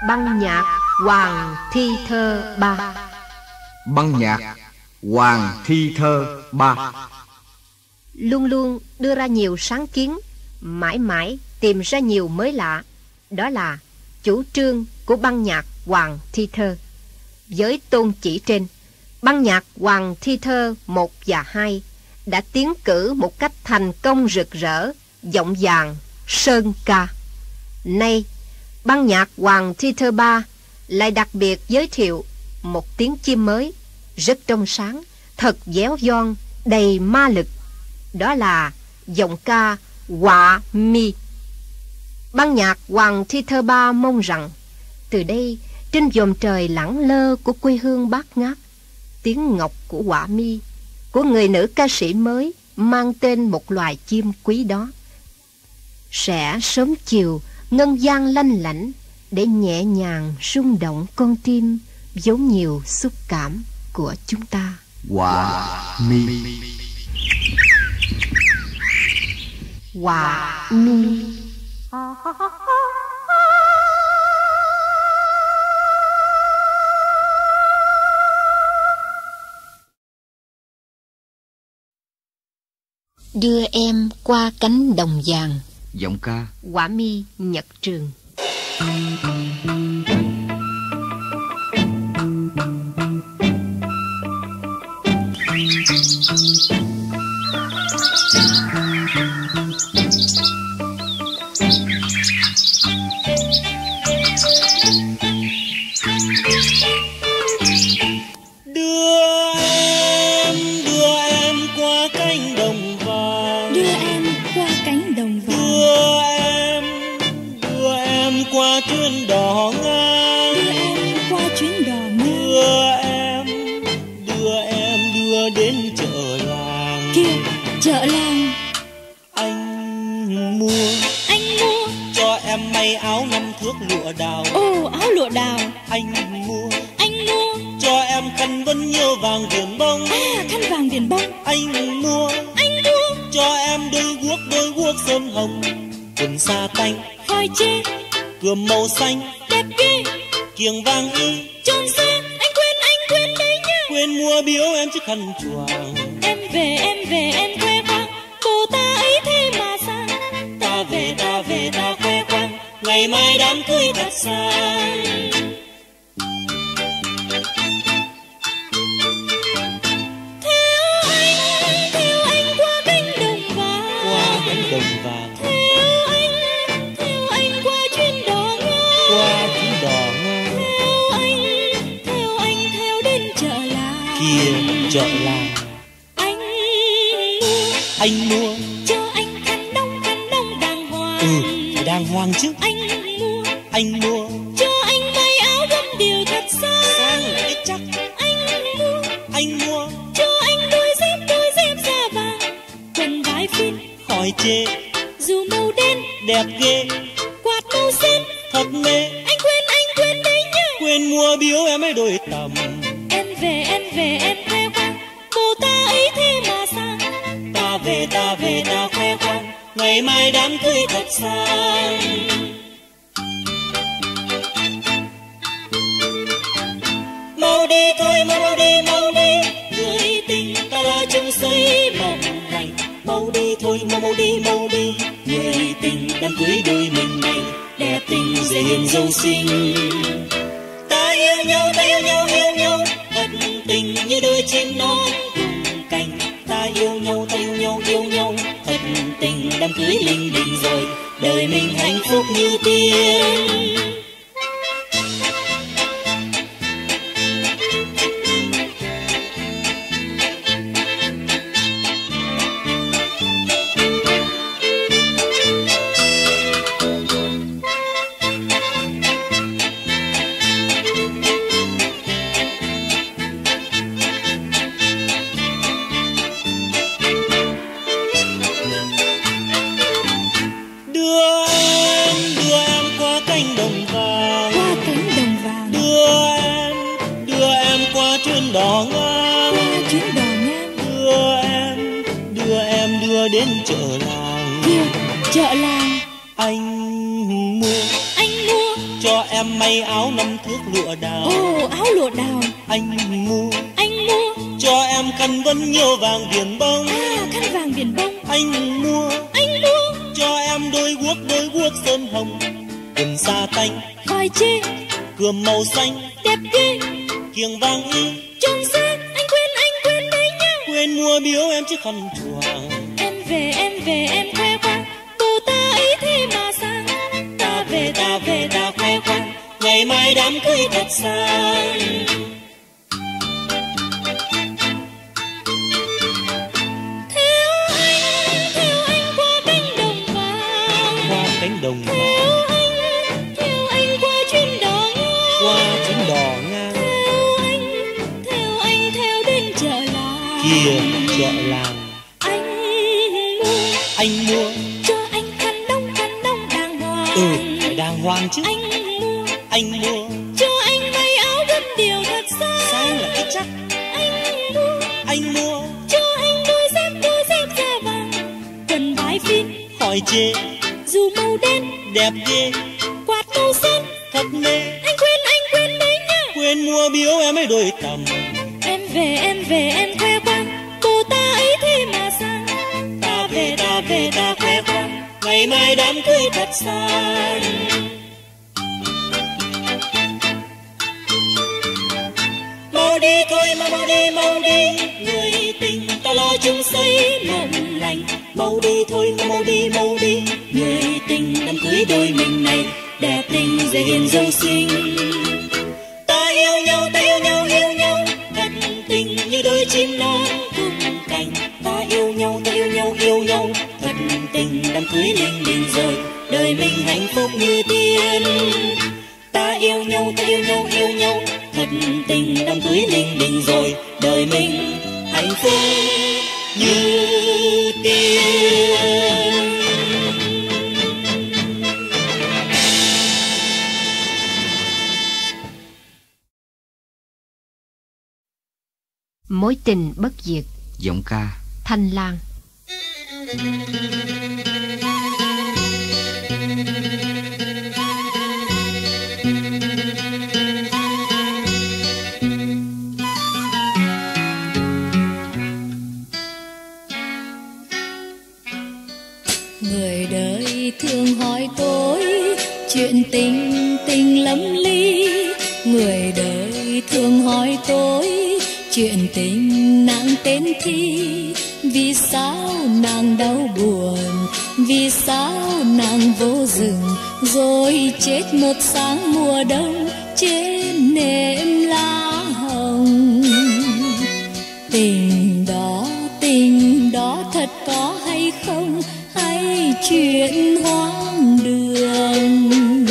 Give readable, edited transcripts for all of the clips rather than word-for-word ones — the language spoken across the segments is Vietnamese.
Băng nhạc Hoàng Thi Thơ 3. Băng nhạc Hoàng Thi Thơ 3 Luôn luôn đưa ra nhiều sáng kiến, mãi mãi tìm ra nhiều mới lạ. Đó là chủ trương của băng nhạc Hoàng Thi Thơ. Với tôn chỉ trên, băng nhạc Hoàng Thi Thơ 1 và 2 đã tiến cử một cách thành công rực rỡ giọng vàng sơn ca. Nay, băng nhạc Hoàng Thi Thơ 3 lại đặc biệt giới thiệu một tiếng chim mới, rất trong sáng, thật déo giòn, đầy ma lực. Đó là giọng ca Họa Mi. Ban nhạc Hoàng Thi Thơ 3 mong rằng từ đây, trên vòm trời lẳng lơ của quê hương bát ngát, tiếng ngọc của Họa Mi, của người nữ ca sĩ mới mang tên một loài chim quý đó, sẽ sớm chiều ngân vang lanh lảnh để nhẹ nhàng rung động con tim vốn nhiều xúc cảm của chúng ta. Họa Mi. Họa Mi. Đưa em qua cánh đồng vàng. Giọng ca Họa Mi Nhật Trường. Đưa em qua cánh đồng vàng. Đưa em qua cánh đồng vàng. Đưa em qua chuyến đò ngang. Đưa em qua chuyến đò ngang. Đưa em đến chợ làng. Kia, chợ làng. Anh mua cho em may áo 5 thước lụa đào. Ồ, áo lụa đào. Anh mua cho em khăn vân nhiều vàng viền bông. À, khăn vàng viền bông. Anh mua cho em đôi guốc sơn hồng, quần sa tanh Phai chê cườm màu xanh đẹp ghê, kiềng vàng y tròn xe. Anh quên đấy nhá. quên mua biếu em chiếc khăn choàng. Em về em khoe khoang, bồ ta ấy thế mà sang. Ta về ta khoe khoang, ngày mai đám cưới thật sang. Theo anh qua cánh đồng vàng. Qua cánh đồng vàng. Theo anh qua chuyến đò ngang. Qua chuyến đò ngang. Theo anh theo đến chợ làng. Kia chợ làng. Anh mua cho anh khăn đông đàng hoàng. Phải đàng hoàng chứ. Anh mua cho anh may áo gấm điều thật sang lại chắc. Anh mua cho anh đôi dép da vàng, quần vải phin khỏi chê, dù màu đen đẹp ghê, quạt màu xanh thật mê. Anh quên đấy nhá. Quên mua biếu em ấy đôi tầm. Em về em khoe khoang, bồ ta ấy thế mà sang. Ta về ta khoe khoang, ngày mai đám cưới thật sang. Mau đi thôi mau đi, người tình ta đã chung xây mộng này. Mau đi thôi mau đi, người tình đám cưới đôi mình này. Đẹp tình dễ hiền dâu xinh. Ta yêu nhau thật tình như đôi chim non cùng cành. Ta yêu nhau thật tình, đám cưới linh đình rồi, đời mình hạnh phúc như tiên. Đưa em qua cánh đồng vàng. Qua cánh đồng vàng. Đưa em qua chuyến đò ngang. Qua chuyến đò ngang. Đưa đến chợ làng. Kia, chợ làng. Anh mua cho em may áo 5 thước lụa đào. Ồ, áo lụa đào. Anh mua cho em khăn vân nhiều vàng viền bông. À, khăn vàng viền bông. Anh mua cho em đôi guốc sơn hồng. Quần sa tanh Coi chê cườm màu xanh đẹp ghê. kiềng vàng y Trông sang anh quên đấy nhá. Quên mua biếu em chiếc khăn choàng. Em về em khoe khoang, bồ ta ấy thế mà sang. Ta về ta khoe khoang, ngày mai đám cưới thật sang. Theo anh qua cánh đồng vàng. Qua cánh đồng vàng. Theo anh qua chuyến đò ngang. Qua chuyến đò ngang. Theo anh theo đến chợ làng. Kìa chợ làng. Anh mua cho anh khăn đông đàng hoàng. Phải đàng hoàng chứ. Anh mua cho anh may áo gấm điều thật sáng là cái chắc. Anh mua cho anh đôi dép da vàng. Quần bái phin hỏi chê dù màu đen đẹp ghê. quạt màu xanh Thật mê anh quên đấy nhá. Quên mua biếu em ấy đôi tầm. Em về em khoe khoang, bồ ta ấy thế mà sang. Ta về ta khoe khoang, ngày mai đám cưới thật sang. Mau đi thôi mau đi, người tình ta lo chung xây mộng lành. Mau đi thôi mau đi, người tình đám cưới đôi mình này đẹp tình dễ hiền dâu xinh. Ta yêu nhau thật tình như đôi chim non cùng cành. Ta yêu nhau thật tình đám cưới linh đình rồi đời mình hạnh phúc như tiên. Ta yêu nhau thật tình đám cưới linh đình rồi đời mình hạnh phúc như tiên. Mối tình bất diệt. Giọng ca Thanh Lan. Người đời thường hỏi tôi chuyện tình lắm ly. Người đời thường hỏi tôi chuyện tình nàng tên Thi. Vì sao nàng đau buồn, vì sao nàng vô rừng, rồi chết một sáng mùa đông trên nệm lá hồng. Tình đó thật có hay không, hay chuyện hoang đường.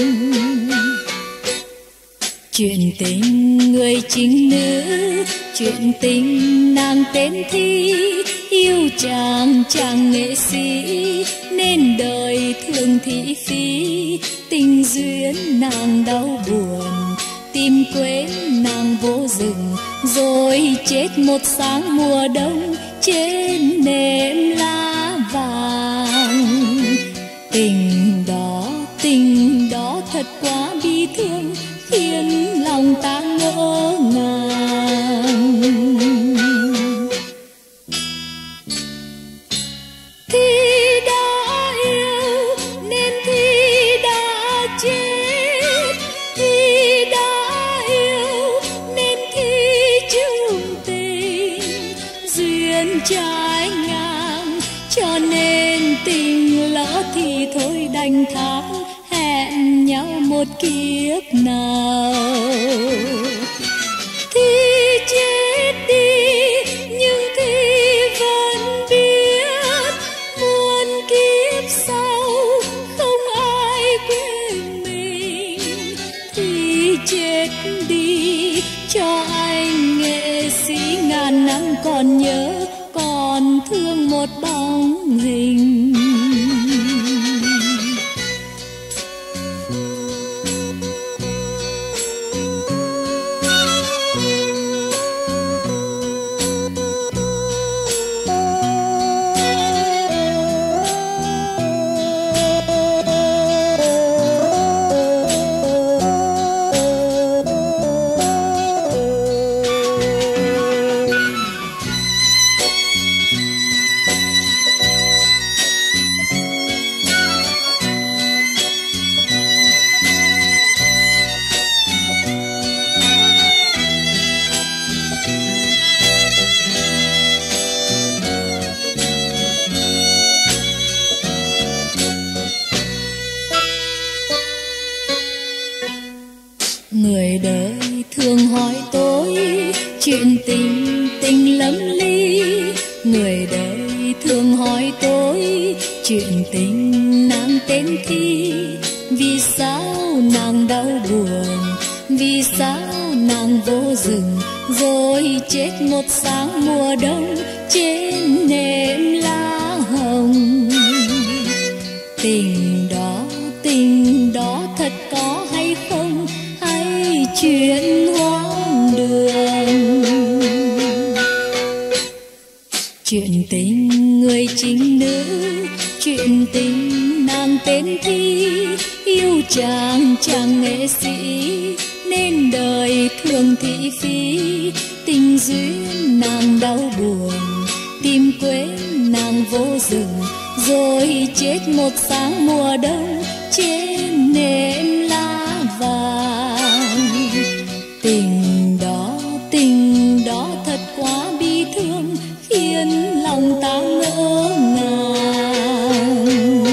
Chuyện tình người chính nữ, chuyện tình nàng tên Thi. Yêu chàng nghệ sĩ nên đời thương thị phi. Tình duyên nàng đau buồn, tìm quên nàng vô rừng, rồi chết một sáng mùa đông trên nệm lá vàng. Tình đó thật quá bi thương, khiến lòng ta ngỡ ngàng. Thi đã yêu nên Thi đã chết. Thi đã yêu nên Thi chung tình. Duyên trái ngang cho nên tình lỡ thì thôi đành thác hẹn nhau một kiếp nào. Thi chết đi nhưng Thi vẫn biết muôn kiếp sau không ai quên mình. Thi chết đi cho anh nghệ sĩ ngàn năm còn nhớ, còn thương một bóng hình. Người đời thường hỏi tôi chuyện tình tình lắm ly. Người đời thường hỏi tôi chuyện tình nàng tên Thi. Vì sao nàng đau buồn, vì sao nàng vô rừng, rồi chết một sáng mùa đông trên nệm lá hồng. Tình đó thật có hay không, hay chuyện hoang đường? Chuyện tình người chính nữ, chuyện tình nàng tên Thi. Yêu chàng nghệ sĩ nên đời thường thị phi. Tình duyên nàng đau buồn, tìm quên nàng vô rừng, rồi chết một sáng mùa đông trên nệm lá vàng. Tình đó thật quá bi thương, khiến lòng ta ngỡ ngàng.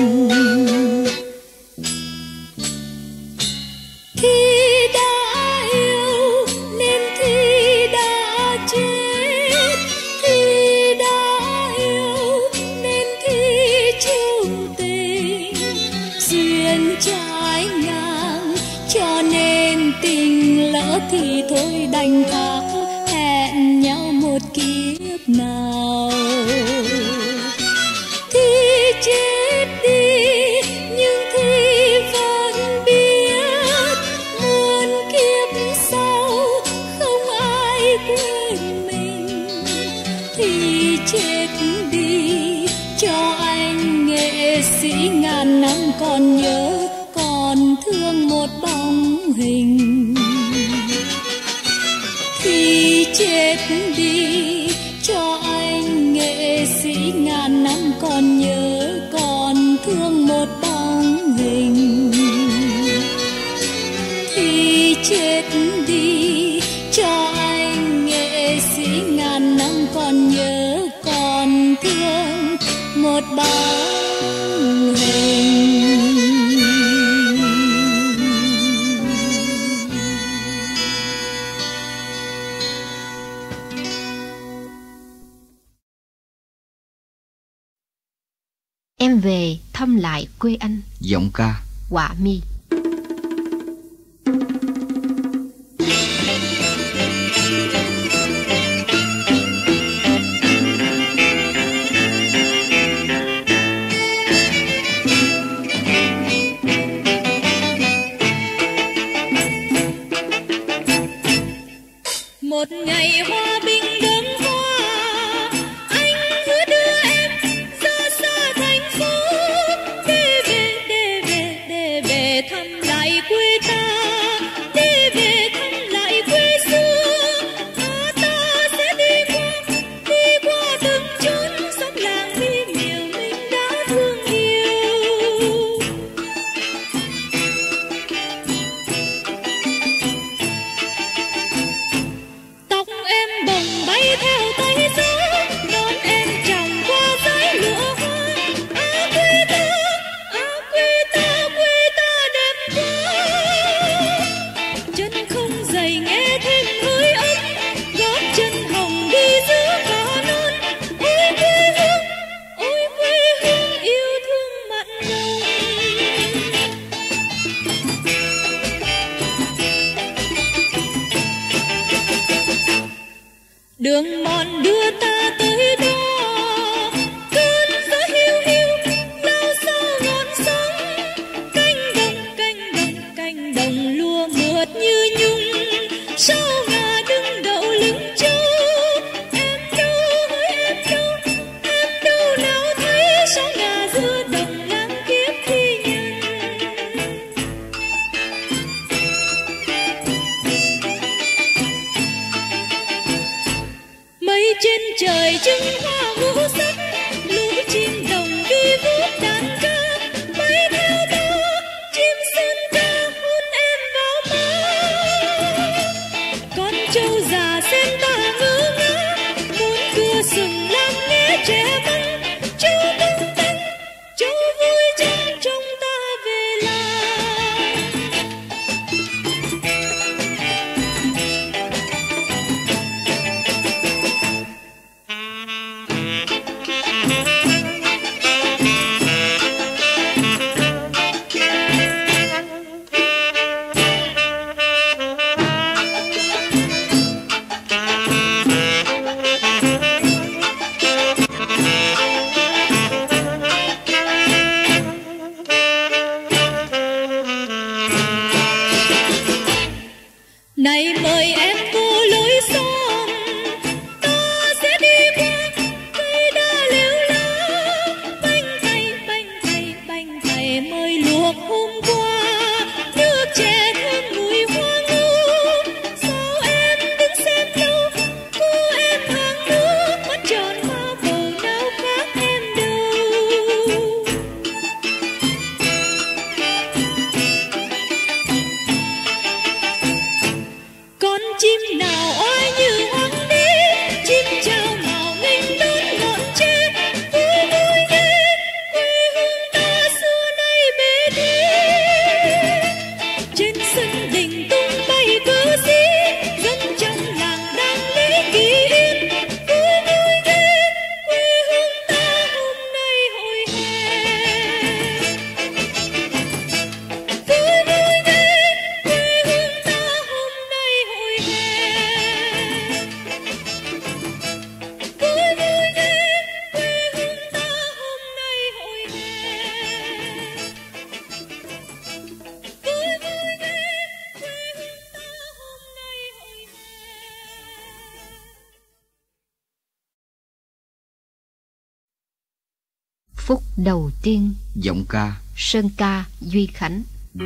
Thi đã yêu nên Thi đã chết, Thi đã yêu nên Thi chung tình. Duyên trái ngang cho nên tình lỡ thì thôi đành thác, hẹn nhau một kiếp nào. Thi chết đi nhưng Thi vẫn biết muôn kiếp sau không ai quên mình. Thi chết đi cho anh nghệ sĩ ngàn năm còn nhớ, còn thương một bóng hình. Thi chết đi cho anh nghệ sĩ ngàn năm còn nhớ, còn thương một bóng hình. Thi chết đi cho anh nghệ sĩ ngàn năm còn nhớ, còn thương một bóng hình. Em về thăm lại quê anh. Giọng ca Họa mi. Một ngày hoa bình đơm hoa, anh hứa đưa em ra xa thành phố, để về thăm lại quê ta, để về thăm lại quê xưa. Ta sẽ đi qua từng chốn xóm làng mi miều mình đã thương yêu. Tóc em bồng bay theo tay gió, đón em tròng qua dải lụa hoa. Quê ta đẹp quá. Chân không giày nghe thêm hơi ấm, gót chân hồng đi giữa cỏ non. Ôi quê hương yêu thương mặn nồng. Đường mòn đưa ta tới đó, cơn gió hiu hiu lao sao ngọn sóng. Cánh đồng lúa mượt như nhung, sao ngà đứng đậu lưng trâu. Em đâu nào thấy sao ngà giữa đồng ngang kiếp thi nhân. Mây trên trời trưng hoa ngũ sắc, lũ chim đồng đi vút đàn ca. Bay theo ta chim sơn ca hôn em vào má. Con trâu già xem ta ngơ ngác, muốn cưa sừng làm nghe trẻ măng. Trâu tung tăng, trâu vui trăng trông ta về làng. phút đầu tiên. Giọng ca Sơn ca Duy Khánh.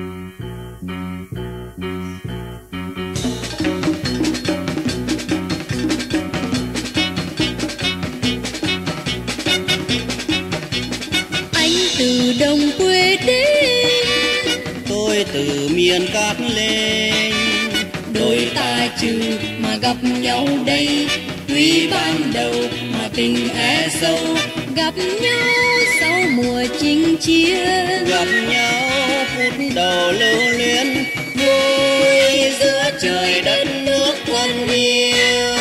Anh từ đồng quê đến, tôi từ miền cát lên. đôi ta trừ mà gặp nhau đây, tuy ban đầu mà tình é sâu, gặp nhau sau mùa chinh chiến, Gặp nhau phút đầu lưu luyến, vui giữa trời đất nước thân yêu.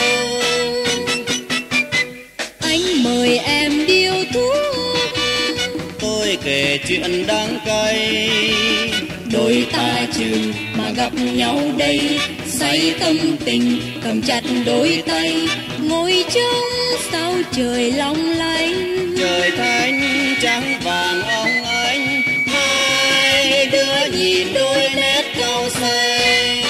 anh mời em điếu thuốc, Tôi kể chuyện đắng cay, đôi ta trừ mà gặp nhau đây, say tâm tình cầm chặt đôi tay, ngồi trong sao trời long lanh. trời thanh trắng vàng óng ánh, hai đứa nhìn đôi nét cau xanh.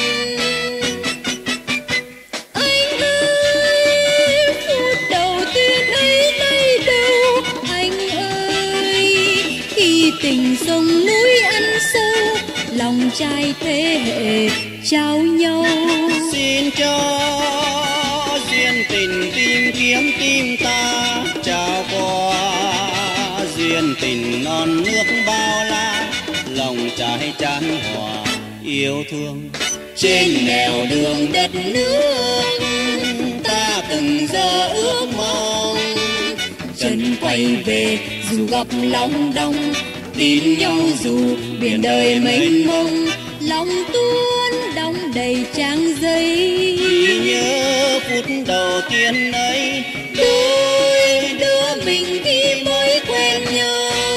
Anh ơi, phút đầu tiên ấy lấy đâu, anh ơi, khi tình sông núi ăn sâu, lòng trai thế hệ trao nhau. Xin cho duyên tình tìm kiếm tim ta, trao qua duyên tình non nước bao la, lòng trai chan hòa yêu thương. Trên nẻo đường đất nước, ta từng giờ ước mong, chân quay về dù gặp lòng đông, tin nhau dù biển đời mênh mông, lòng tuôn đong đầy trang giấy. Chỉ nhớ phút đầu tiên ấy, Đôi đứa mình khi mới quen nhau.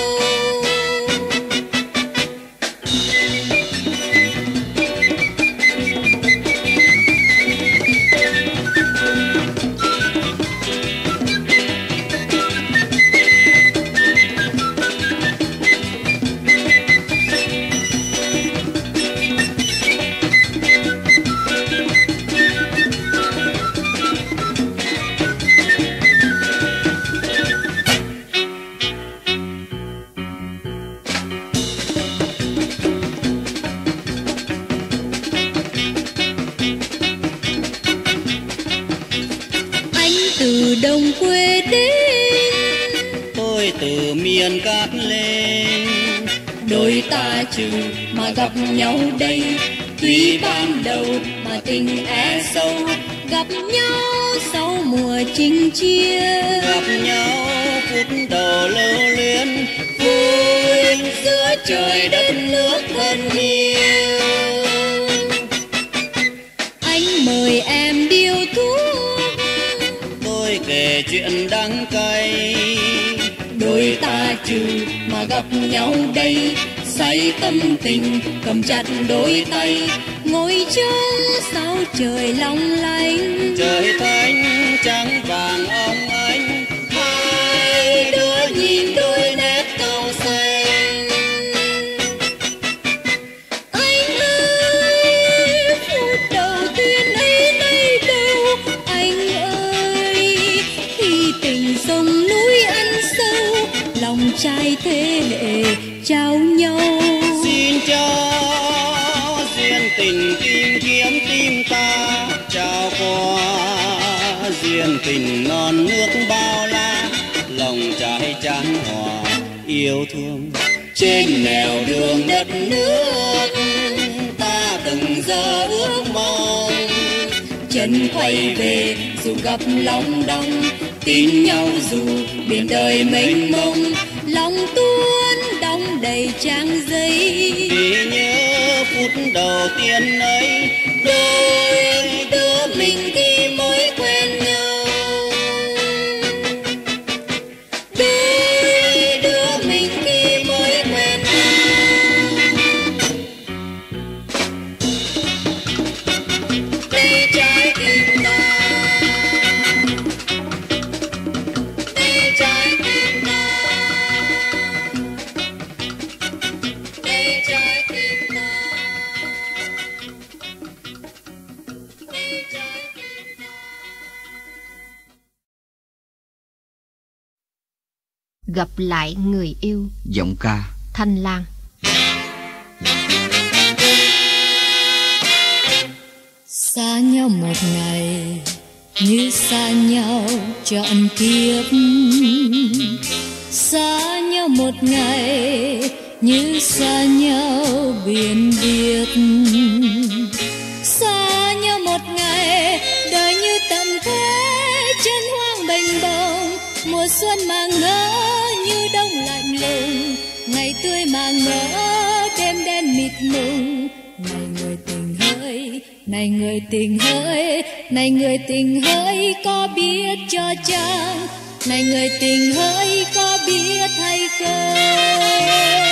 Từ đồng quê đến, tôi từ miền cát lên. đôi ta trừ mà gặp nhau đây, tuy ban đầu mà tình é sâu, gặp nhau sau mùa chinh chiến, Gặp nhau phút đầu lưu luyến, vui giữa trời đất nước thân yêu. anh mời em điếu thuốc, Tôi kể chuyện đắng cay, đôi ta trừ mà gặp nhau đây, say tâm tình cầm chặt đôi tay, ngồi trong sao trời long lanh. trời thanh trắng vàng óng ánh, hai đứa nhìn đôi nét cau xanh. Anh ơi, phút đầu tiên ấy lấy đâu, anh ơi, khi tình sông núi ăn sâu, lòng trai thế hệ trao nhau. Xin cho duyên tình tìm kiếm tim ta, trao qua duyên tình non nước bao la, lòng trai chan hòa yêu thương. Trên nẻo đường đất nước, ta từng giờ ước mong, chân quay về dù gặp lòng đông, tin nhau dù biển đời mênh mông, lòng tuôn đong đầy trang giấy. Chỉ nhớ phút đầu tiên ấy, Đôi đứa mình khi mới quen nhau, đôi đứa mình khi mới quen nhau. Đây trái tim ta, đây trái tim ta, đây trái tim ta. gặp lại người yêu. Giọng ca Thanh Lang. Xa nhau một ngày như xa nhau trọn kiếp, xa nhau một ngày như xa nhau biển biệt, xa nhau một ngày đời như tận thế trên hoang bềnh bồng. Mùa xuân mà ngỡ như đông lạnh lùng, ngày tươi mà ngỡ đêm đen mịt mùng. Này người tình hỡi, này người tình hỡi, này người tình hỡi, có biết cho chăng? Này người tình hỡi, có biết hay không?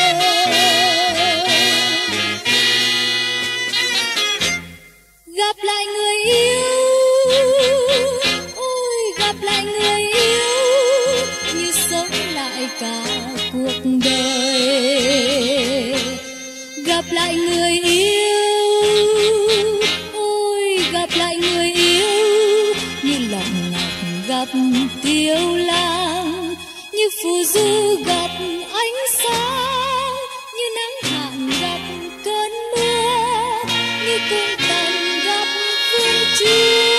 Gặp lại người yêu, ôi gặp lại người yêu, như sống lại cả cuộc đời. Gặp lại người yêu, ôi gặp lại người yêu, như lặng ngọc gặp tiêu lang, như phù du gặp ánh sáng, như nắng hạn gặp cơn mưa, như cung tần gặp vương chúa,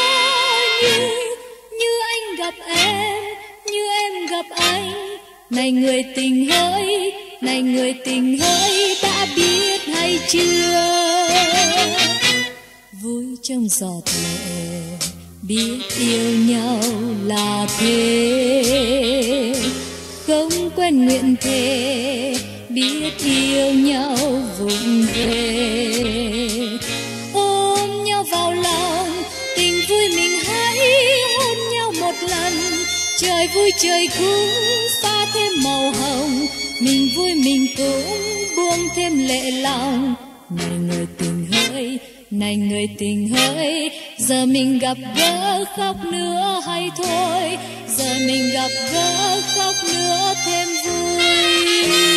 như anh gặp em, như em gặp anh. Này người tình hỡi, này người tình hỡi, đã biết hay chưa? Vui trong giọt lệ, biết yêu nhau là thế, không quên nguyện thề, biết yêu nhau vụng về. Ôm nhau vào lòng, tình vui mình hãy hôn nhau một lần. Trời vui trời cũng pha thêm màu hồng, mình vui mình cũng buông thêm lệ lòng. Này người tình hỡi, này người tình hỡi, giờ mình gặp gỡ khóc nữa hay thôi? Giờ mình gặp gỡ khóc nữa thêm vui.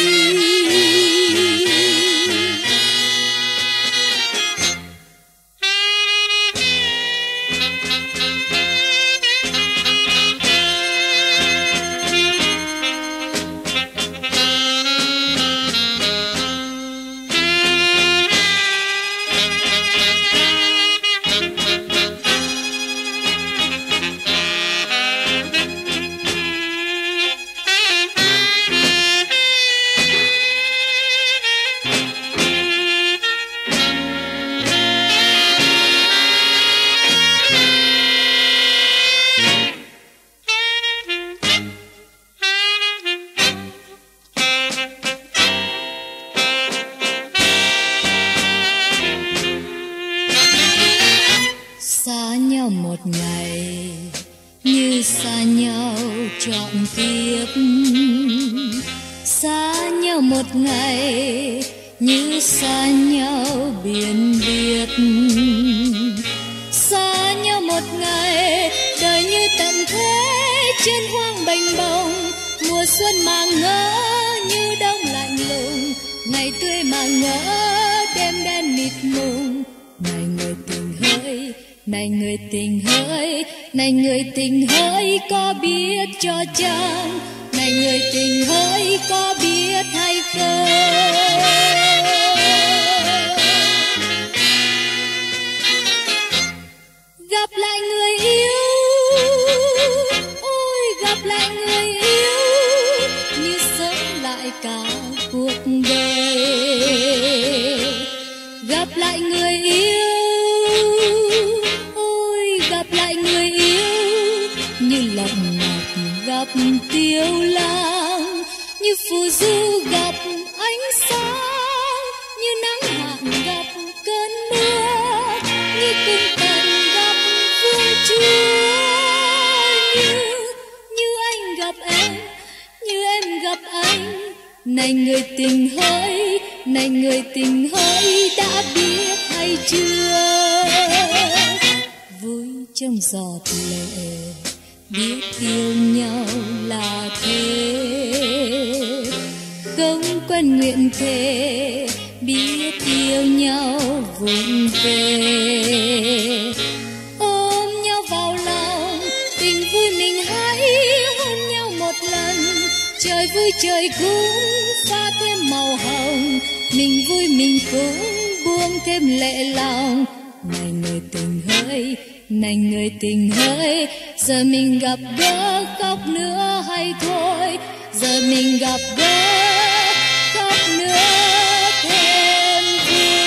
Một ngày như xa nhau trọn kiếp, xa nhau một ngày như xa nhau biển biệt, xa nhau một ngày đời như tận thế trên hoang bềnh bồng. Mùa xuân mà ngỡ như đông lạnh lùng, ngày tươi mà ngỡ đêm đen mịt mùng. Này người tình hỡi, này người tình hỡi, này người tình hỡi, có biết cho chăng? Này người tình hỡi, có biết hay không? Gặp lại người yêu, ôi gặp lại người yêu, như sống lại cả cuộc đời. Gặp lại người yêu, như lặng ngọc gặp tiêu lang, như phù du gặp ánh sáng, như nắng hạn gặp cơn mưa, như cung tần gặp vương chúa, như anh gặp em, như em gặp anh. Này người tình hỡi, này người tình hỡi, đã biết hay chưa? Vui trong giọt lệ, biết yêu nhau là thế, không quên nguyện thề, biết yêu nhau vụng về. Ôm nhau vào lòng, tình vui mình hãy hôn nhau một lần. vui chơi cũng pha thêm màu hồng, mình vui mình cũng buông thêm lệ lòng. Này người tình hỡi, này người tình hỡi, giờ mình gặp gỡ khóc nữa hay thôi, giờ mình gặp gỡ khóc nữa thêm vui.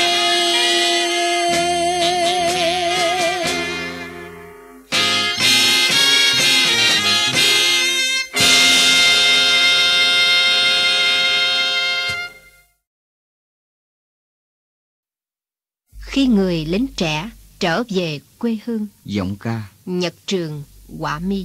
Khi người lính trẻ trở về quê hương. Giọng ca Nhật Trường, Họa Mi.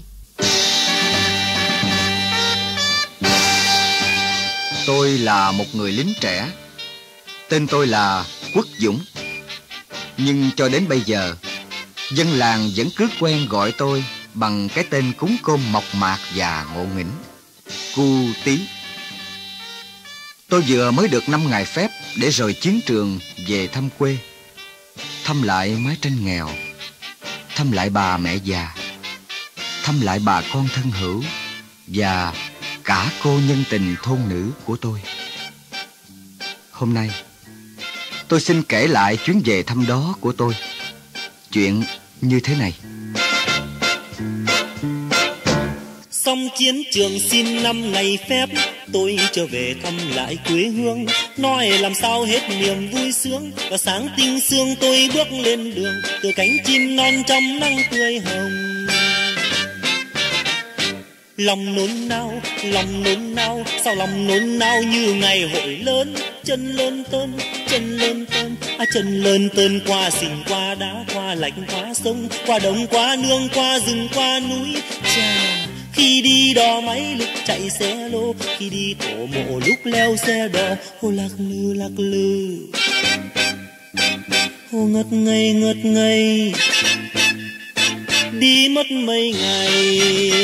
Tôi là một người lính trẻ. Tên tôi là Quốc Dũng. Nhưng cho đến bây giờ, dân làng vẫn cứ quen gọi tôi bằng cái tên cúng cơm mộc mạc và ngộ nghĩnh, Cu Tí. Tôi vừa mới được 5 ngày phép để rời chiến trường về thăm quê, thăm lại mái tranh nghèo, thăm lại bà mẹ già, thăm lại bà con thân hữu và cả cô nhân tình thôn nữ của tôi. Hôm nay tôi xin kể lại chuyến về thăm đó của tôi. Chuyện như thế này. Xong chiến trường xin 5 ngày phép, tôi trở về thăm lại quê hương. Nói làm sao hết niềm vui sướng, và sáng tinh sương tôi bước lên đường, từ cánh chim non trong nắng tươi hồng. Lòng nôn nao, sao lòng nôn nao như ngày hội lớn. Chân lơn tơn, chân lơn tơn qua sình qua đá, qua lạch qua sông, qua đồng qua nương, qua rừng qua núi. Chà, khi đi đò máy lúc chạy xe lô, khi đi tổ mộ lúc leo xe đò. Ô lạc lư, ô ngất ngây, đi mất mấy ngày.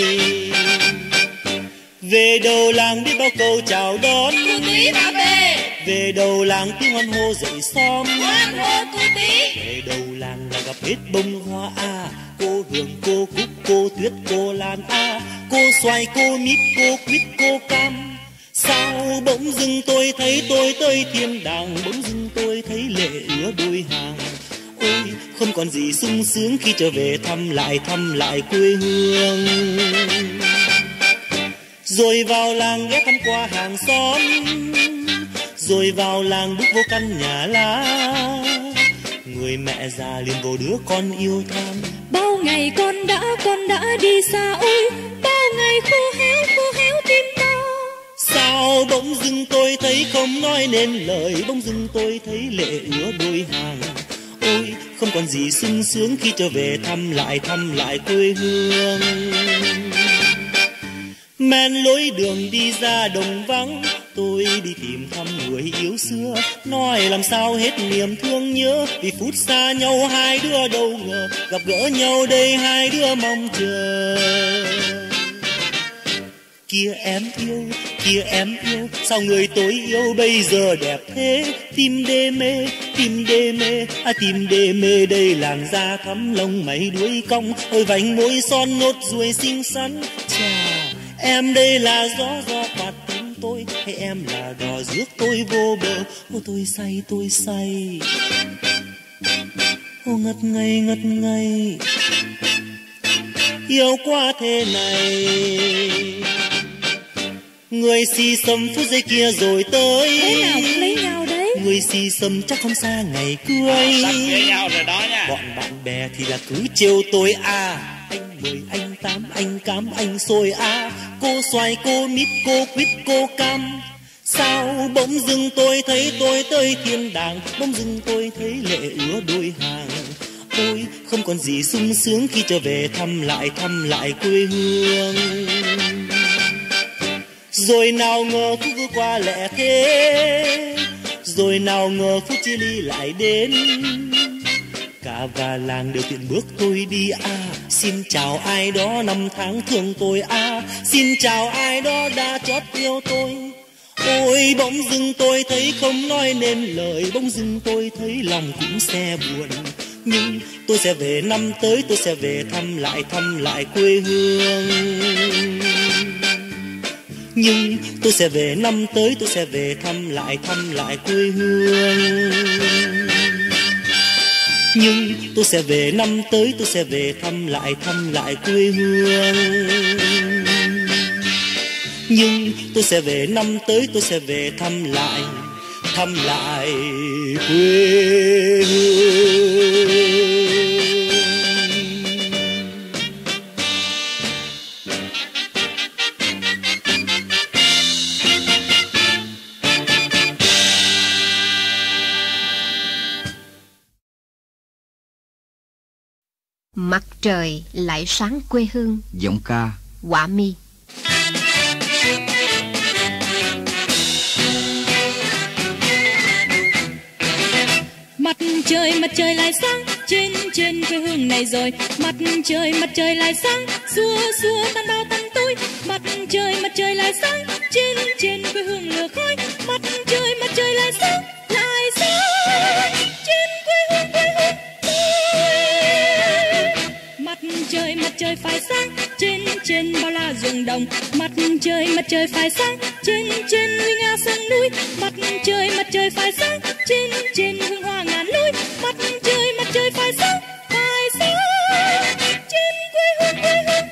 Về đầu làng biết bao câu chào đón, Cu Tí bà về. Về đầu làng tiếng hoan hô dậy xóm, Hoan hô Cu Tí. Về đầu làng là gặp hết bông hoa a, cô hương, cô cúc, cô tuyết, cô lan a, cô xoài, cô mít, cô quýt, cô cam. Sao bỗng dưng tôi thấy tôi tới thiên đàng, bỗng dưng tôi thấy lệ ứa đôi hàng. Ôi không còn gì sung sướng khi trở về thăm lại quê hương. Rồi vào làng ghé thăm qua hàng xóm, rồi vào làng bước vô căn nhà lá. Người mẹ già liền vô đứa con yêu than. Bao ngày con đã đi xa, ôi bao ngày khô héo tim ta. Sao bỗng dưng tôi thấy không nói nên lời, bỗng dưng tôi thấy lệ ứa đôi hàng. Ôi không còn gì sung sướng khi trở về thăm lại quê hương. Men lối đường đi ra đồng vắng, tôi đi tìm thăm người yêu xưa. Nói làm sao hết niềm thương nhớ, vì phút xa nhau hai đứa đâu ngờ, gặp gỡ nhau đây hai đứa mong chờ. Kia em yêu, sao người tôi yêu bây giờ đẹp thế. Tim đê mê, tim đê mê đây làn da thắm lông mày đuôi cong, ôi vành môi son nốt ruồi xinh xắn. Chà, em đây là gió quạt tim tôi, hay em là đò rước tôi vô bờ. Ô tôi say, ô ngất ngây, yêu quá thế này. Người xì xầm phút giây kia rồi tới. Thế nào cũng lấy nhau đấy. Người xì xầm chắc không xa ngày cưới. Sắp cưới nhau rồi đó nha. Bọn bạn bè thì là cứ trêu tôi à. Anh 10, anh 8, anh cám, anh xôi à. Cô xoài, cô mít, cô quýt, cô cam. Sao bỗng dưng tôi thấy tôi tới thiên đàng, bỗng dưng tôi thấy lệ ứa đôi hàng. Ôi không còn gì sung sướng khi trở về thăm lại quê hương. Rồi nào ngờ phút vừa qua lẹ thế, rồi nào ngờ phút chia ly lại đến. Cả và làng đều tiện bước tôi đi à. Xin chào ai đó năm tháng thương tôi à. Xin chào ai đó đã chót yêu tôi. Ôi bỗng dưng tôi thấy không nói nên lời, bỗng dưng tôi thấy lòng cũng se buồn. Nhưng tôi sẽ về năm tới, tôi sẽ về thăm lại quê hương. Nhưng tôi sẽ về năm tới, tôi sẽ về thăm lại quê hương. Nhưng tôi sẽ về năm tới, tôi sẽ về thăm lại quê hương. Nhưng tôi sẽ về năm tới, tôi sẽ về thăm lại quê hương. Mặt trời lại sáng quê hương. Giọng ca Họa mi. Mặt trời lại sáng trên quê hương này rồi. Mặt trời lại sáng xua tan bao tăm tối. Mặt trời lại sáng trên quê hương lửa khói. Mặt trời lại sáng trên quê hương tôi. Mặt trời phải sáng trên bao la ruộng đồng. Mặt trời phải sáng trên nguy nga sông núi. Mặt trời phải sáng trên hương hoa ngàn lối. Mặt trời phải sáng trên quê hương tôi.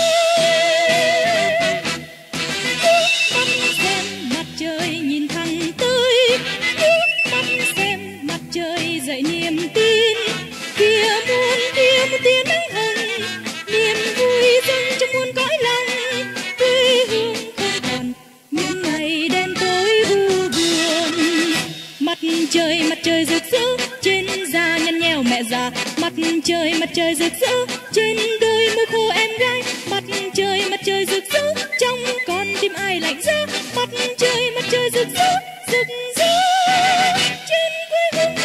Mắt xem mặt trời nhìn thẳng tới. Mắt xem mặt trời dậy niềm tin. Kia muôn tia nắng hồng, niềm vui dâng trong muôn cõi lòng. Quê hương không còn những ngày đen tối u buồn. Mặt trời rực rỡ trên da nhăn nheo mẹ già. Mặt trời rực rỡ trên đôi môi khô em gái. Mặt trời rực rỡ trong con tim ai lạnh giá. Mặt trời rực rỡ trên quê hương.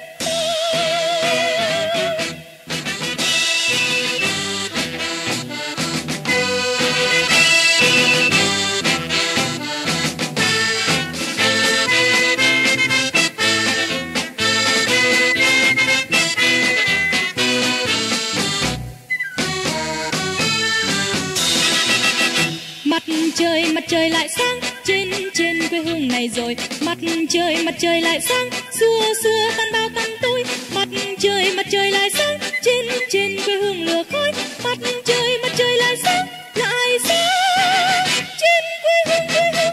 Mặt trời lại sáng trên quê hương này rồi. Mặt trời lại sáng xua tan bao tăm tối. Mặt trời lại sáng trên quê hương lửa khói. Mặt trời lại sáng trên quê hương.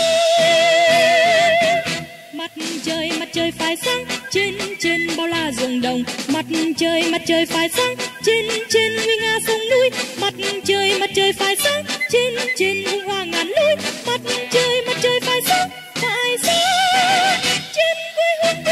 Mặt trời phải sáng trên bao la ruộng đồng. Mặt trời phải sáng trên nguy nga sông núi. Mặt trời phải sáng trên hương hoa ngàn lối. Mặt trời phải sáng trên quê hương.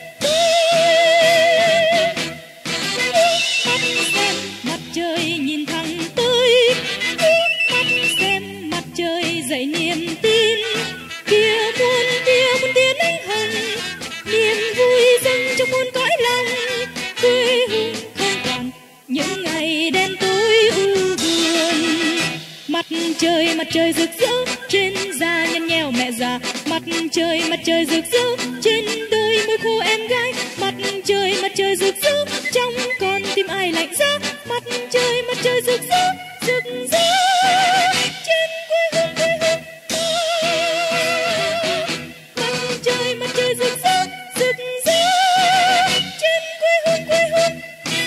Mắt xem mặt trời nhìn thẳng tới. Mắt xem mặt trời dậy niềm tin. Kia muôn tia nắng hồng, niềm vui dâng trong muôn cõi lòng. Quê hương không còn những ngày đen tối u buồn. Mặt trời rực rỡ trên da nhăn nheo mẹ già. Mặt trời rực rỡ trên đôi môi khô em gái. Mặt trời rực rỡ trong con tim ai lạnh giá. Mặt trời rực rỡ trên quê hương. Mặt trời rực rỡ trên quê hương.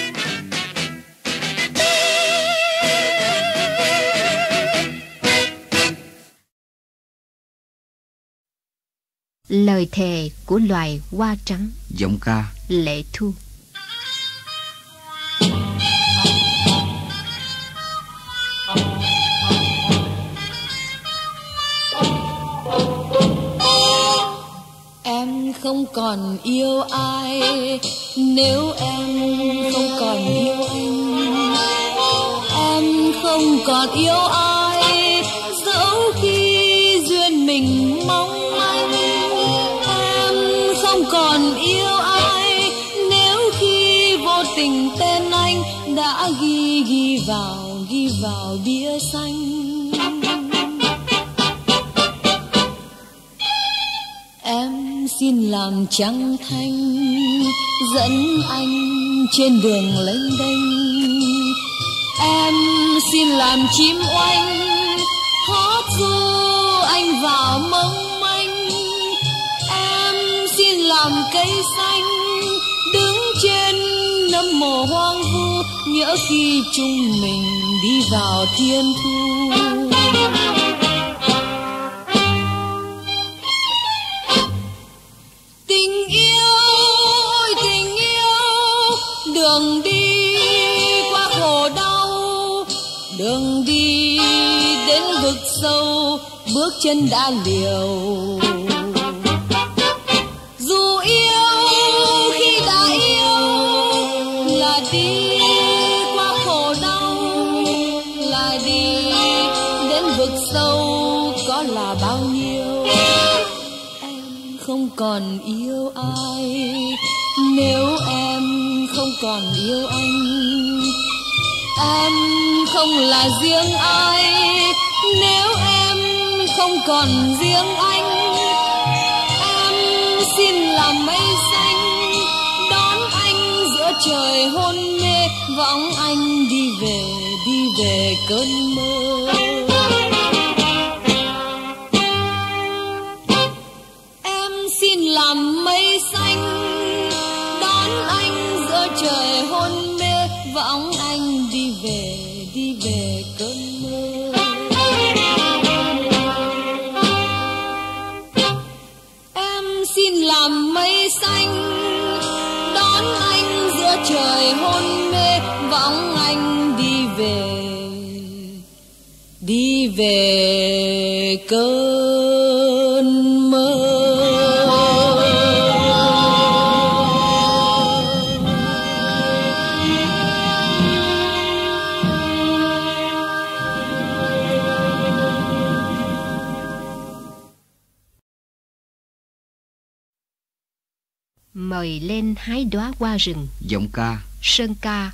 Lời thề của loài hoa trắng. Giọng ca Lệ Thu. Em không còn yêu ai nếu em không còn yêu anh. Em không còn yêu ai dẫu khi duyên mình mong manh. Em không còn yêu ai nếu khi vô tình tên anh đã ghi vào bia xanh. Em xin làm trăng thanh dẫn anh trên đường lênh đênh. Em xin làm chim oanh hót ru anh vào mong manh. Em xin làm cây xanh đứng trên nấm mồ hoang vu, nhỡ khi chúng mình đi vào thiên thu. Tình yêu ơi tình yêu, đường đi qua khổ đau, đường đi đến vực sâu, bước chân đã liều. Dù yêu khi đã yêu là đi qua khổ đau, là đi đến vực sâu, có là bao nhiêu. Em không còn yêu ai nếu em không còn yêu anh. Em không là riêng ai nếu em không còn riêng anh. Em xin làm mây xanh đón anh giữa trời hôn mê, võng anh đi về cơn mơ. Em xin làm mây xanh đón anh giữa trời hôn mê, võng anh đi về cơn mơ. Em xin làm mây xanh đón anh giữa trời hôn mê, võng anh đi về cơn mơ. Mời lên hái đóa hoa rừng. Giọng ca Sơn ca.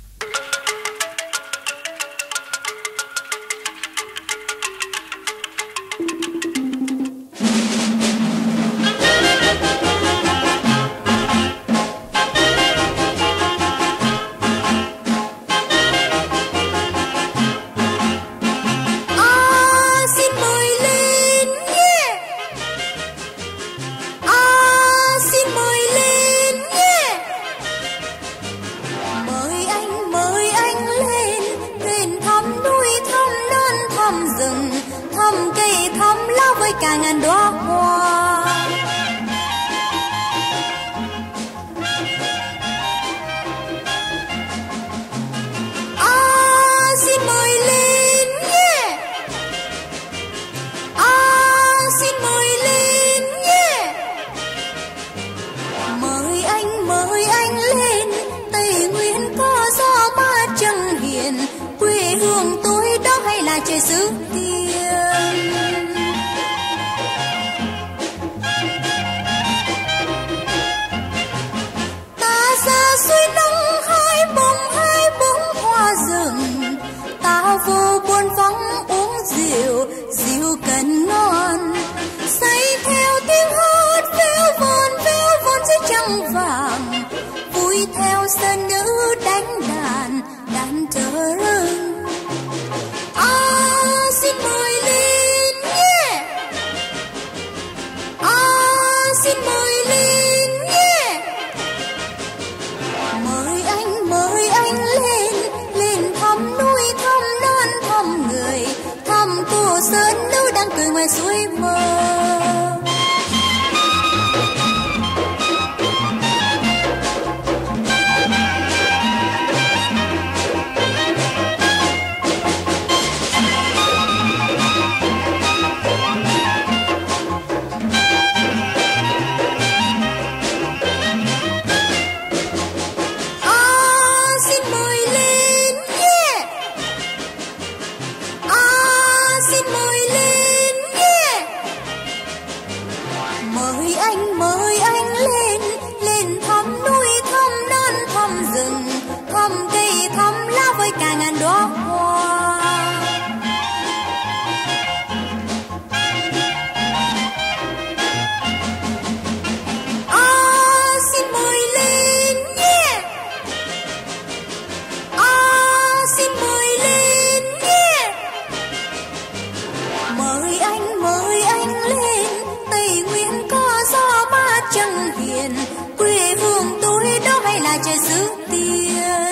ngoài trời xứ tiền.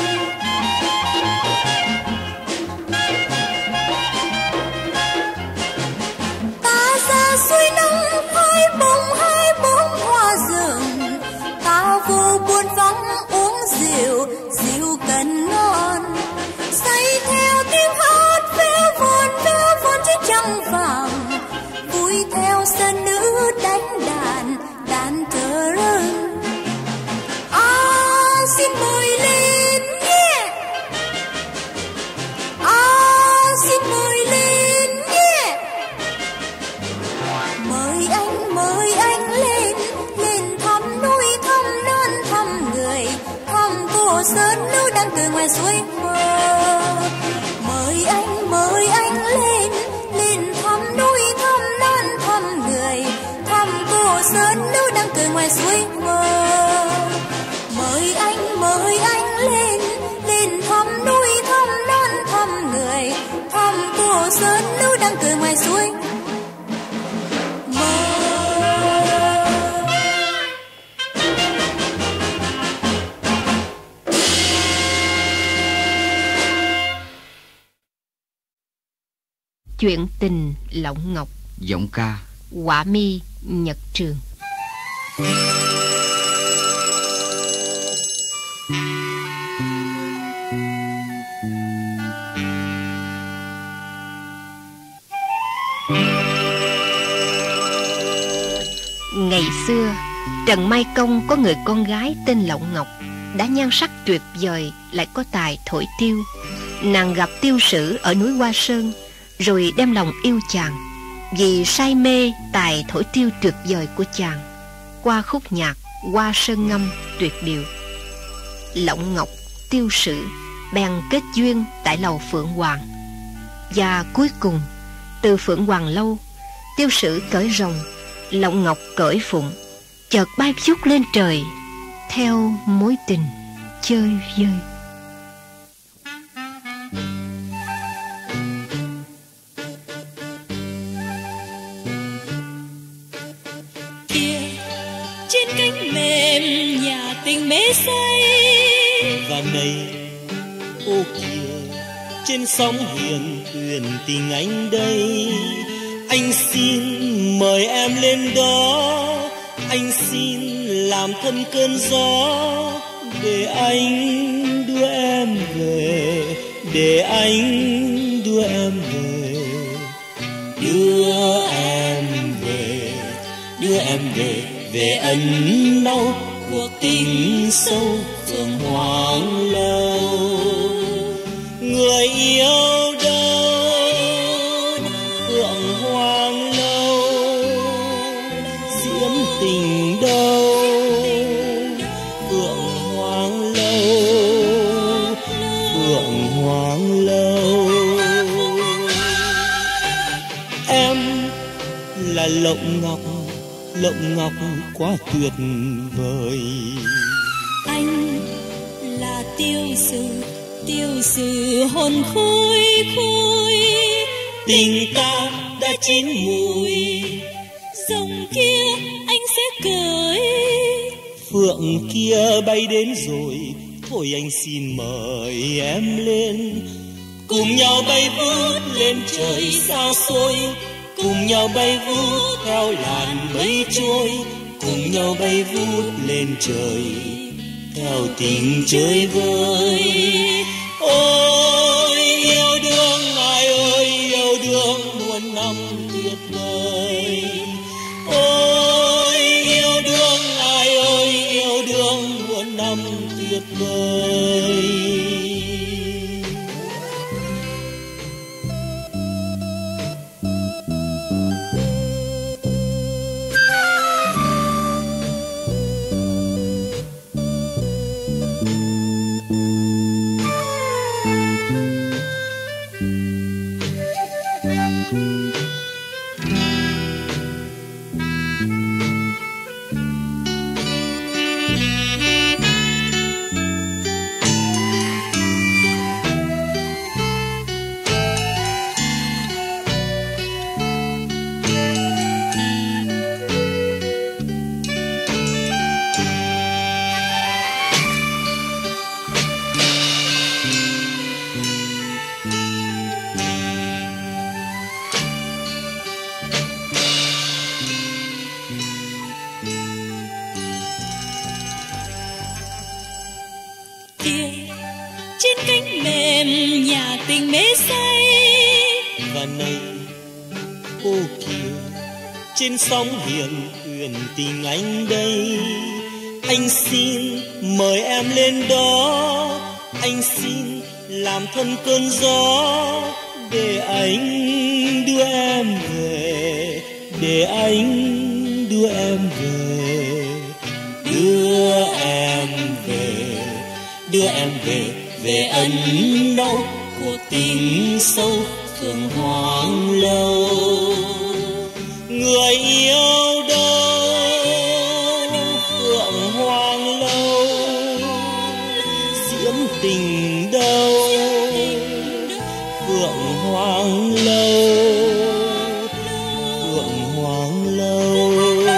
Ta ra suối nắng hai bóng hoa rừng, ta vô buồn vắng uống rượu cần ngon, say theo tiếng hát véo von chiếc trăng vàng, vui theo sơn nữ đánh đàn thơ rừng. Xin mời lên nhé, xin mời lên nhé, mời anh lên thăm núi thăm non thăm người, thăm cô sơn nữ đang từ ngoài suối mơ. Mời anh lên thăm núi thăm non thăm người, thăm cô sơn nữ đang từ ngoài suối mơ. Mời anh lên thăm núi thăm non thăm người, thăm cô sơn nữ đang từ ngoài suối mơ. Chuyện tình Lộng Ngọc. Giọng ca Họa mi Nhật Trường. Ngày xưa, Trần Mai Công có người con gái tên Lộng Ngọc, đã nhan sắc tuyệt vời, lại có tài thổi tiêu. Nàng gặp tiêu sử ở núi Hoa Sơn, rồi đem lòng yêu chàng, vì say mê tài thổi tiêu tuyệt vời của chàng. Qua khúc nhạc Hoa Sơn ngâm tuyệt điệu, Lộng Ngọc tiêu sử bèn kết duyên tại lầu Phượng Hoàng. Và cuối cùng, từ Phượng Hoàng lâu, tiêu sử cởi rồng, Lộng Ngọc cởi phụng, chợt bay vút lên trời, theo mối tình chơi vơi. Kia trên cánh mềm nhà tình mê say, và này ô kìa trên sóng hiền thuyền tình anh đây. Anh xin mời em lên đó, anh xin làm thân cơn gió, để anh đưa em về, để anh đưa em về, đưa em về, đưa em về, về ân nâu cuộc tình sâu Phượng Hoàng lâu. Người yêu đâu Phượng Hoàng lâu, diễm tình đâu Phượng Hoàng lâu, Phượng Hoàng lâu. Em là Lộng Ngọc, Lộng Ngọc quá tuyệt vời. anh là tiêu sử hồn khôi khôi. Tình ta đã chín mùi, Dòng kia anh sẽ cưới, phượng kia bay đến rồi, thôi anh xin mời em lên. Cùng nhau bay vút lên trời xa xôi, cùng nhau bay vút theo làn mây trôi, cùng nhau bay vút lên trời theo tình chơi vơi. Ôi yêu đương ai ơi, yêu đương muôn năm tuyệt vời. Ôi yêu đương ai ơi, yêu đương muôn năm tuyệt vời. kia, trên cánh mềm nhà tình mê say. Và này cô kia, trên sóng biển thuyền tình anh đây. Anh xin mời em lên đó, anh xin làm thân cơn gió, để anh đưa em về, để anh đưa em về, đưa em về, đưa em về, về ân nâu của tình sâu phượng hoàng lâu. Người yêu đâu, phượng hoàng lâu, diễm tình đâu, phượng hoàng lâu, phượng hoàng lâu.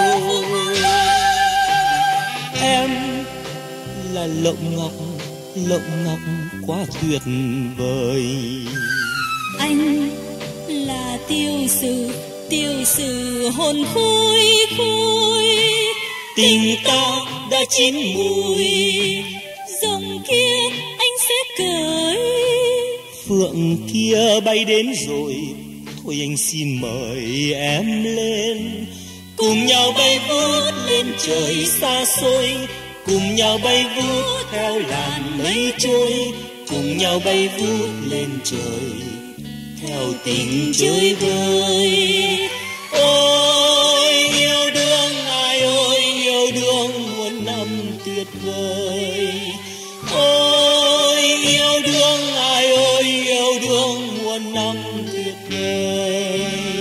Em là lộng ngọc quá tuyệt vời. Anh là tiêu sử hồn khôi khôi. Tình ta đã chín mùi, dòng kia anh sẽ cởi. Phượng kia bay đến rồi, thôi anh xin mời em lên. Cùng nhau bay vút lên trời xa xôi, cùng nhau bay vút theo làn mây trôi, cùng nhau bay vút lên trời theo tình chơi vơi. Ôi yêu đương ai ơi, yêu đương muôn năm tuyệt vời. Ôi yêu đương ai ơi, yêu đương muôn năm tuyệt vời.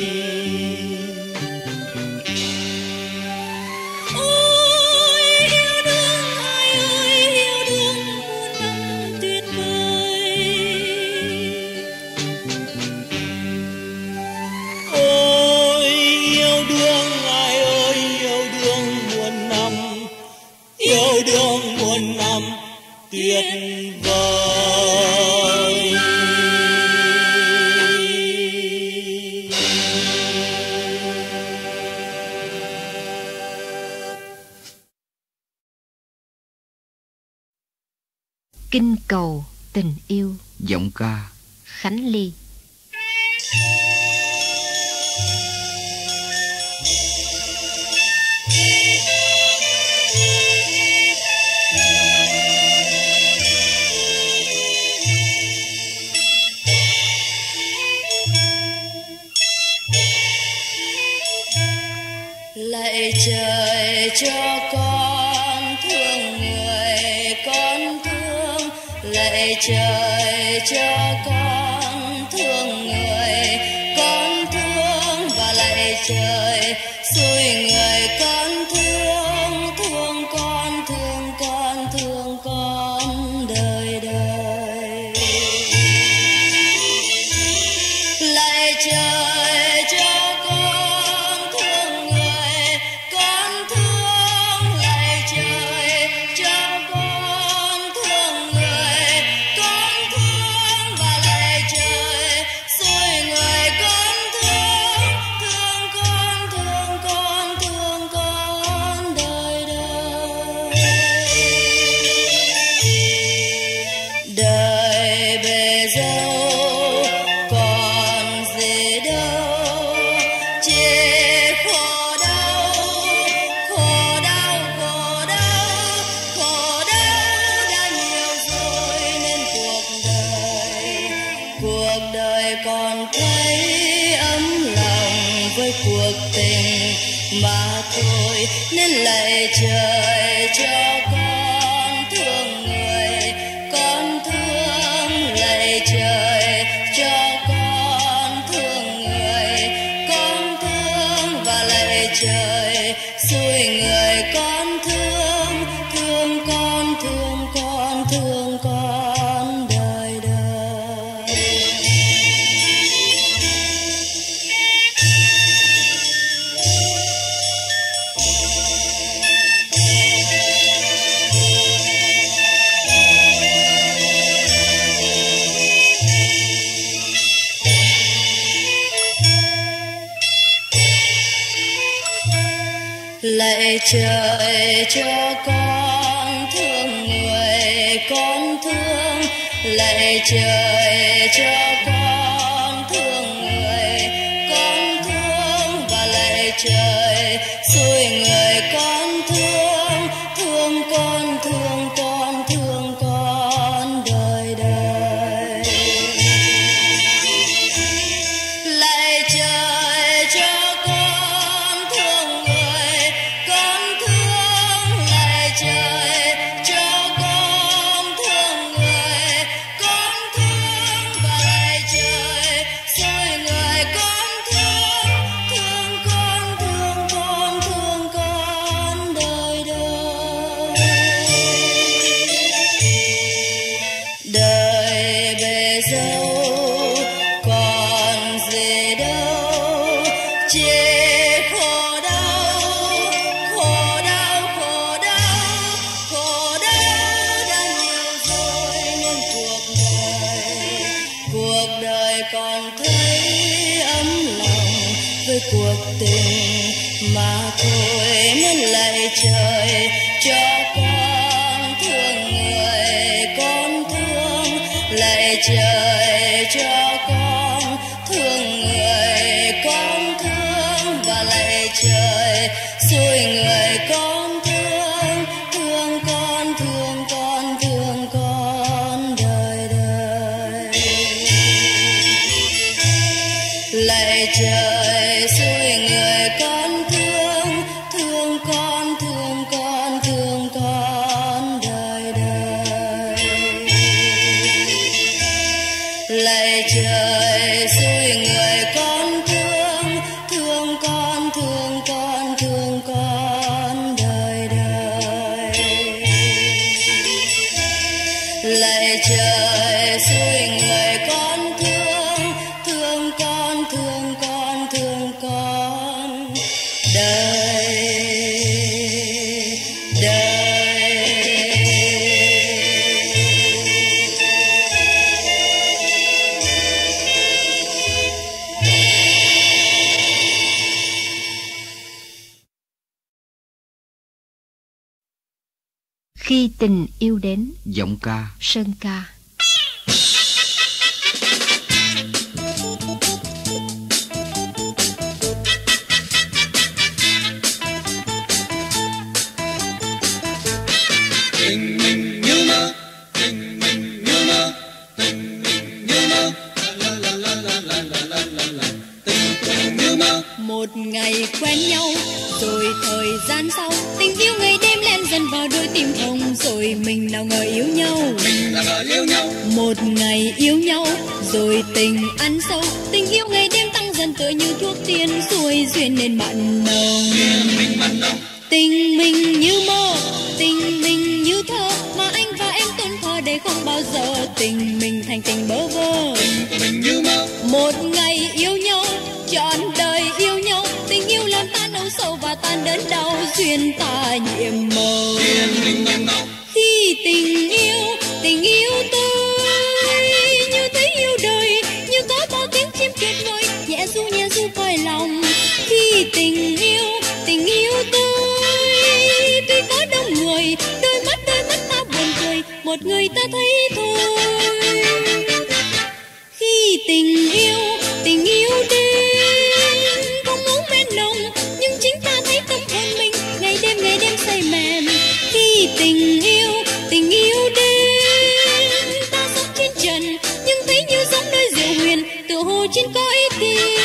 Tuyệt vời. Kinh cầu tình yêu. Giọng ca Khánh Ly. Lạy trời cho con thương người con thương, lạy trời cho con thương người con thương, và lạy trời xui người con thương, thương con thương con thương con đời đời. Lạy trời cho con thương người con thương, lạy trời cho con thương người con thương, và lạy trời xui người con thương, thương con thương con thương con đời đời. Đời bề dâu còn gì đâu, chỉ khổ đau khổ đau khổ đau khổ đau đã nhiều rồi, nên cuộc đời còn thấy ấm lòng với cuộc tình mà thôi. Nên lạy trời cho con thương người con thương, lạy trời cho con thương người con thương, và lạy trời xui người con thương, thương con thương con thương con đời đời. Lạy trời cho con thương người con lạy trời cho con thương người con thương, và lạy trời xui người con thương, thương con thương con thương con đời đời. Lạy trời cho con thương người con thương, lạy trời cho con thương người con thương, và lạy trời xui người con thương, thương con thương con thương con đời đời. Đời bề dâu còn gì đâu, chỉ khổ đau khổ đau khổ đau khổ đau đã nhiều rồi, nên cuộc đời còn thấy ấm lòng với cuộc tình mà thôi. Nên lạy trời cho con thương người con thương, lạy trời cho con thương người con thương, và lạy trời xui người con thương, thương con thương con thương con đời đời. Lạy trời xui người con thương, thương con thương con thương con đời đời. Lạy trời xui người con thương, thương con thương con thương con đời đời. Lạy trời xui người con thương, thương con thương con thương con đời đời. Khi tình yêu đến, Giọng ca Sơn Ca. Tình mình như mơ, tình mình như mơ, tình mình như mơ, la la la la la la la la la, tình như mơ. Một ngày quen nhau rồi thời gian sau, tình yêu ngày đêm len dần vào đôi tim hồng, rồi mình nào ngờ yêu nhau. Mình là ngờ yêu nhau. Một ngày yêu nhau rồi tình ăn sâu, tình yêu ngày đêm tăng dần tựa như thuốc tiên, xuôi duyên nên mặn nồng. Mình mặn nồng. Tình mình như mơ, tình mình như thơ, mà anh và em tôn thờ để không bao giờ tình mình thành tình bơ vơ. Tình của mình như mơ. Một ngày yêu nhau, trọn đời yêu nhau, tình yêu làm ta nỗi sầu và tan đớn đau, duyên ta nhiệm màu. Duyên mình mặn nồng. Khi tình yêu tôi như thấy yêu đời, như có bao tiếng chim tuyệt vời nhẹ du cõi lòng. Khi tình yêu tôi tuy có đông người, đôi mắt ta buồn cười, một người ta thấy thôi. Khi tình yêu đến không muốn bên nồng, nhưng chính ta thấy tâm hồn mình ngày đêm say mềm. Khi tình yêu đến ta sống trên trần, nhưng thấy như giống nơi diệu huyền, tựa hồ trên cõi tiên.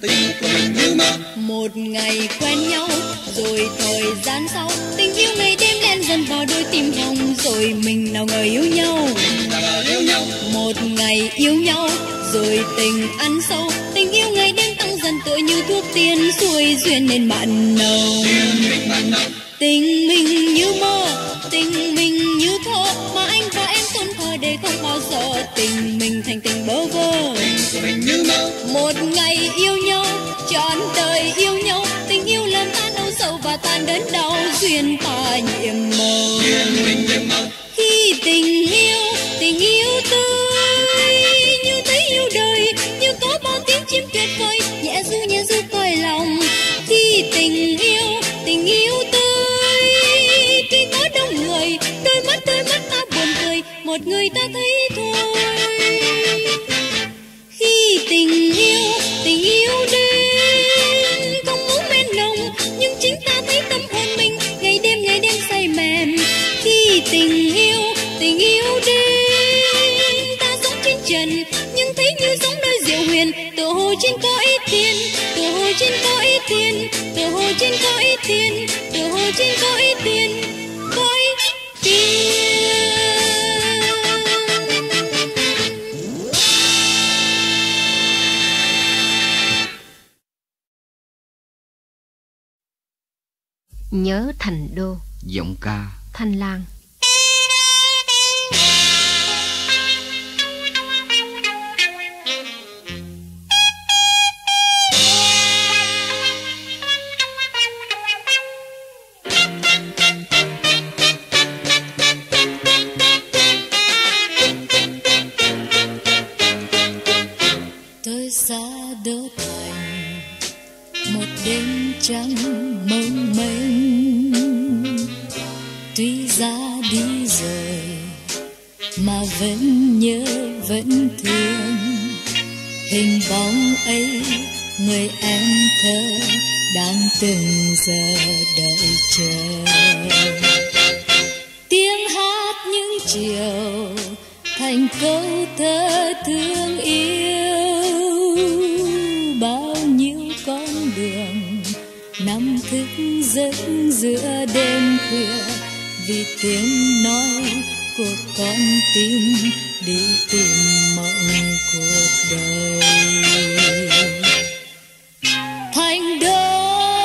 tình của mình như mơ. Một ngày quen nhau rồi thời gian sau, tình yêu ngày đêm len dần vào đôi tim hồng, rồi mình nào ngờ yêu nhau. Một ngày yêu nhau rồi tình ăn sâu, tình yêu ngày đêm tăng dần tựa như thuốc tiên, xuôi duyên nên mặn nồng. Tình mình như mơ, tình mình như thơ, mà anh và em tôn thờ để không bao giờ tình mình thành tình bơ vơ. Một ngày yêu nhau, trọn đời yêu nhau, tình yêu làm tan âu sầu và tan đớn đau, duyên ta nhiệm màu. Khi tình yêu tươi như thấy yêu đời, như có bao tiếng chim tuyệt vời nhẹ du cõi lòng. Khi tình yêu tươi tuy có đông người, đôi mắt ta buồn cười, một người ta thấy thôi. Khi tình yêu đến không muốn men nồng, nhưng chính ta thấy tâm hồn mình ngày đêm say mềm. Khi tình yêu đến ta sống trên trần, nhưng thấy như giống nơi diệu huyền, tựa hồ trên cõi tiên, tựa hồ trên cõi tiên, tựa hồ trên cõi tiên, tựa hồ trên cõi tiên, cõi tiên. Nhớ Thành Đô. Giọng ca Thanh Lang. Tôi xa đô thành một đêm trắng mông mênh, tuy ra đi rồi mà vẫn nhớ vẫn thương hình bóng ấy, người em thơ đang từng giờ đợi chờ. Tiếng hát những chiều thành câu thơ thương yêu, bao nhiêu con đường nằm thức giấc giữa đêm khuya, vì tiếng nói của con tim đi tìm mộng cuộc đời. Thành Đô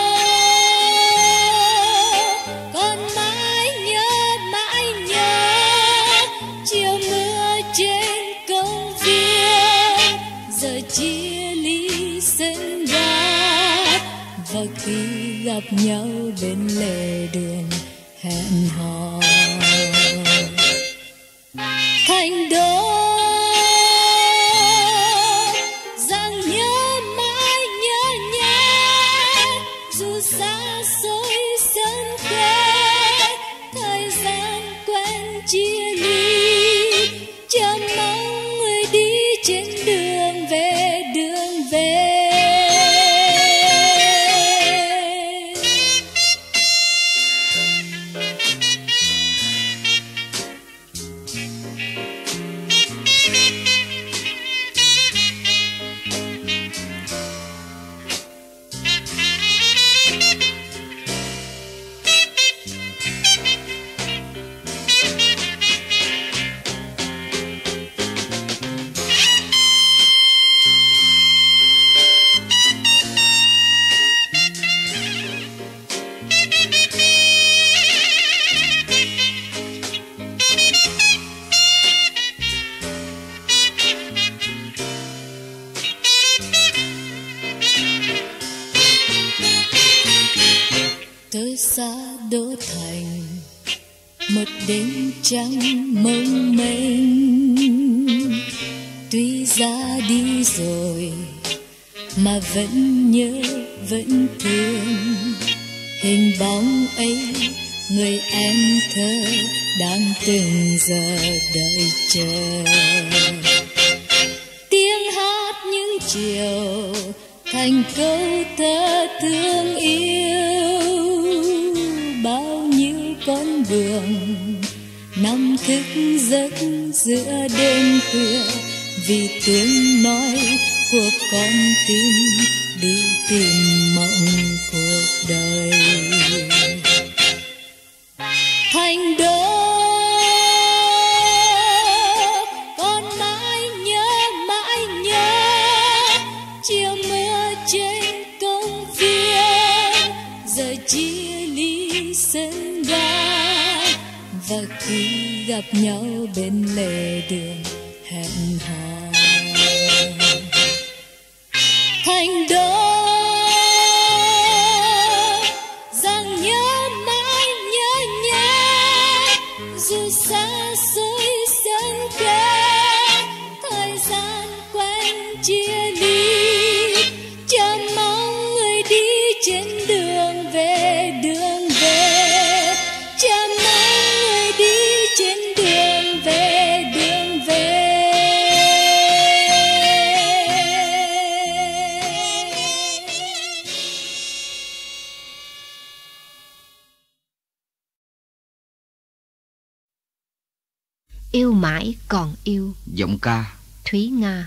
con mãi nhớ chiều mưa trên công viên, giờ chia ly sân ga, và khi gặp nhau bên lề đường hẹn hò. Thành Đô rằng nhớ mãi nhớ, dù xa xôi sân khê, thời gian quen chia ly, chờ mong người đi trên đường về, đường về. Tôi xa đô thành một đêm trắng mông mênh, tuy ra đi rồi mà vẫn nhớ vẫn thương hình bóng ấy, người em thơ đang từng giờ đợi chờ. Tiếng hát những chiều thành câu thơ thương yêu, bao nhiêu con đường nằm thức giấc giữa đêm khuya, vì tiếng nói của con tim đi tìm mộng cuộc đời. Thành đô con mãi nhớ chiều mưa trên công viên, giờ chia ly sân ga và khi gặp nhau bên lề đường hẹn hò. Thành đô rằng nhớ mãi nhớ dù xa xôi sân kề, thời gian quen chia ly, chờ mong người đi trên đường về, chờ mong người đi trên đường về. Yêu mãi còn yêu. Giọng ca Thúy Nga.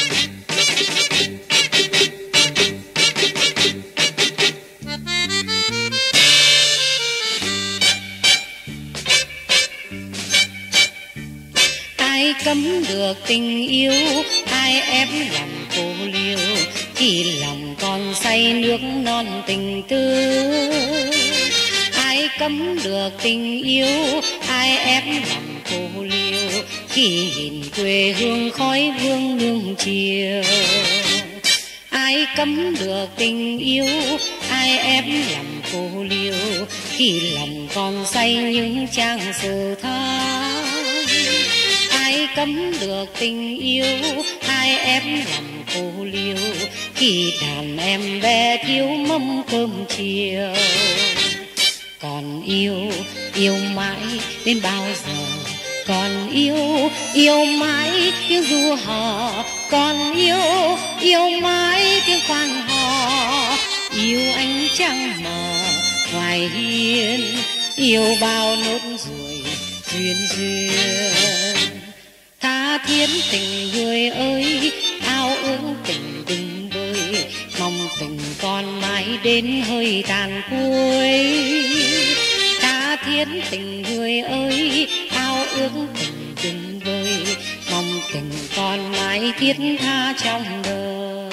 Ai cấm được tình yêu, ai ép lòng cô liêu, khi lòng còn say nước non tình tư. Ai cấm được tình yêu, ai ép lòng cô liêu, khi nhìn quê hương khói vương nương chiều. Ai cấm được tình yêu, ai ép lòng cô liêu, khi lòng còn say những trang sử tha. Ai cấm được tình yêu, ai ép lòng cô liêu, khi đàn em bé thiếu mâm cơm chiều. Còn yêu mãi đến bao giờ? Còn yêu mãi tiếng ru hò. Còn yêu mãi tiếng quan hò. Yêu ánh trăng mờ ngoài hiên, yêu bao nốt ruồi duyên duyên. Tha thiết tình người ơi, ao ước tình đừng vơi, mong tình con mãi đến hơi tàn cuối. Tha thiết tình người ơi, ao ước tình đừng vơi, mong tình con mãi thiết tha trong đời.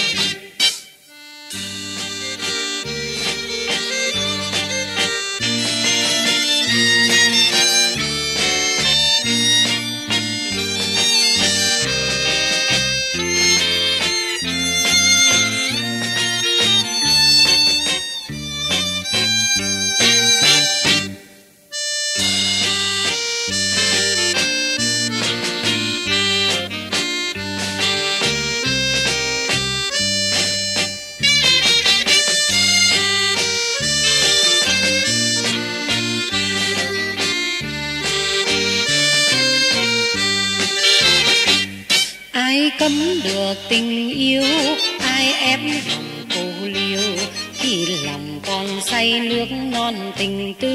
Ai cấm được tình yêu, ai ép lòng cô liêu, khi lòng còn say nước non tình tư.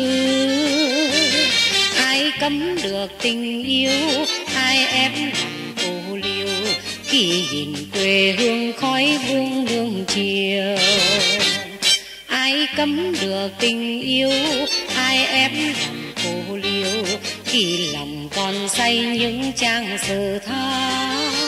Ai cấm được tình yêu, ai ép lòng cô liêu, khi nhìn quê hương khói vương nương chiều. Ai cấm được tình yêu, ai ép lòng cô liêu, khi lòng còn say những trang sử tha.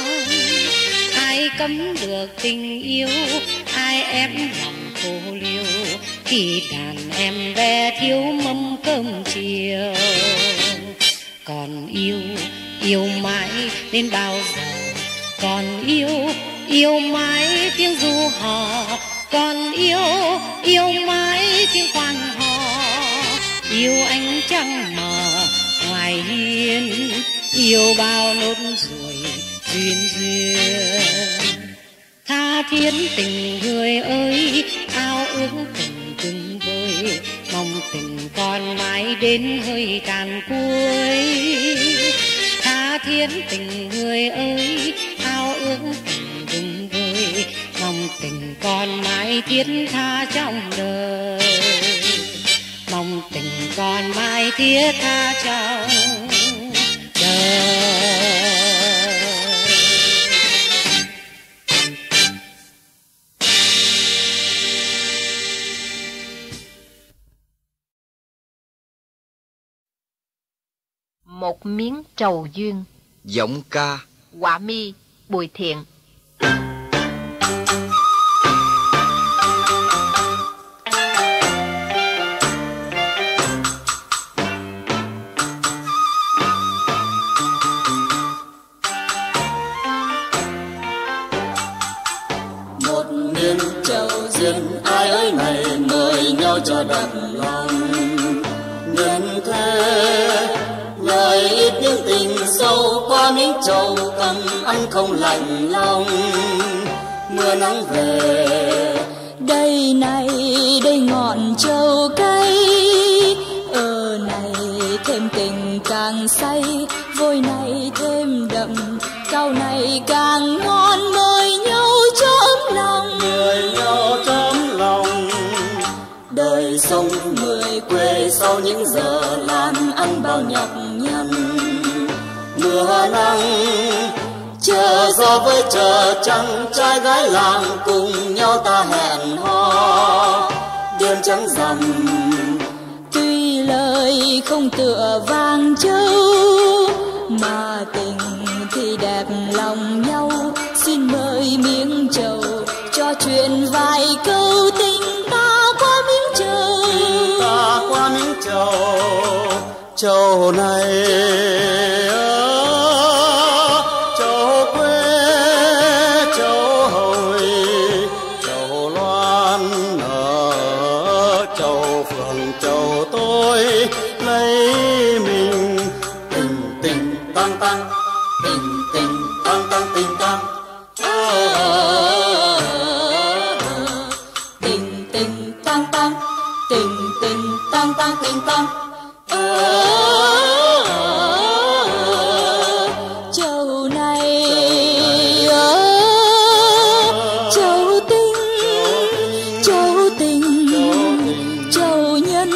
Ai cấm được tình yêu, ai ép lòng cô liêu, khi đàn em bé thiếu mâm cơm chiều. Còn yêu mãi đến bao giờ? Còn yêu mãi tiếng ru hò. Còn yêu mãi tiếng quan hò. Yêu ánh trăng mờ ngoài hiên, yêu bao nốt ruồi duyên duyên. Tha thiết tình người ơi, ao ước tình từng vơi, mong tình con mãi đến hơi tàn cuối. Tha thiết tình người ơi, ao ước tình từng vơi, mong tình con mãi thiết tha trong đời. Mong tình con mãi thiết tha trong đời. Một miếng trầu duyên. Giọng ca. Họa mi Bùi Thiện. Một miếng trầu duyên ai ơi này, mời nhau cho đậm lòng. Nhân thế lời ít những tình sâu, qua miếng trầu cầm ăn không lạnh lòng. Mưa nắng về đây này, đây ngọn trầu cay. Ở này thêm tình càng say, vôi này thêm đậm, cau này càng ngon. Mời nhau cho ấm lòng, mời nhau cho ấm lòng. Đời sống người quê sau những giờ làm ăn bao nhọc nhằn. Mưa nắng chờ gió với chờ trăng, trai gái làng cùng nhau ta hẹn hò đêm trắng rằm. Tuy lời không tựa vàng châu, mà tình thì đẹp lòng nhau. Xin mời miếng trầu cho chuyện vài câu, tình ta qua miếng trầu. Ta qua miếng trầu, trầu này trầu quê, trầu hồi, trầu loan ở trầu phường, trầu tôi lấy mình. Tình tình tăng tăng, tình tình tăng tăng, tình tăng. Tình tình tăng tăng, tình tình tăng tăng, tình tăng. Trầu này trầu tình, trầu tình, trầu nhân,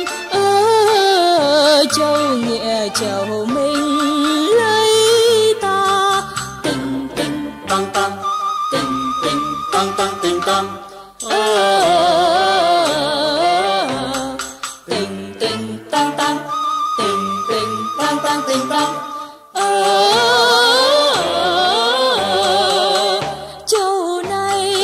trầu nghĩa, trầu mình lấy ta. Tình tình Tăng tăng, tình tình tăng tăng, tình tăng. tình tình tăng tăng, tình tình tăng tăng, tình tăng. Trầu này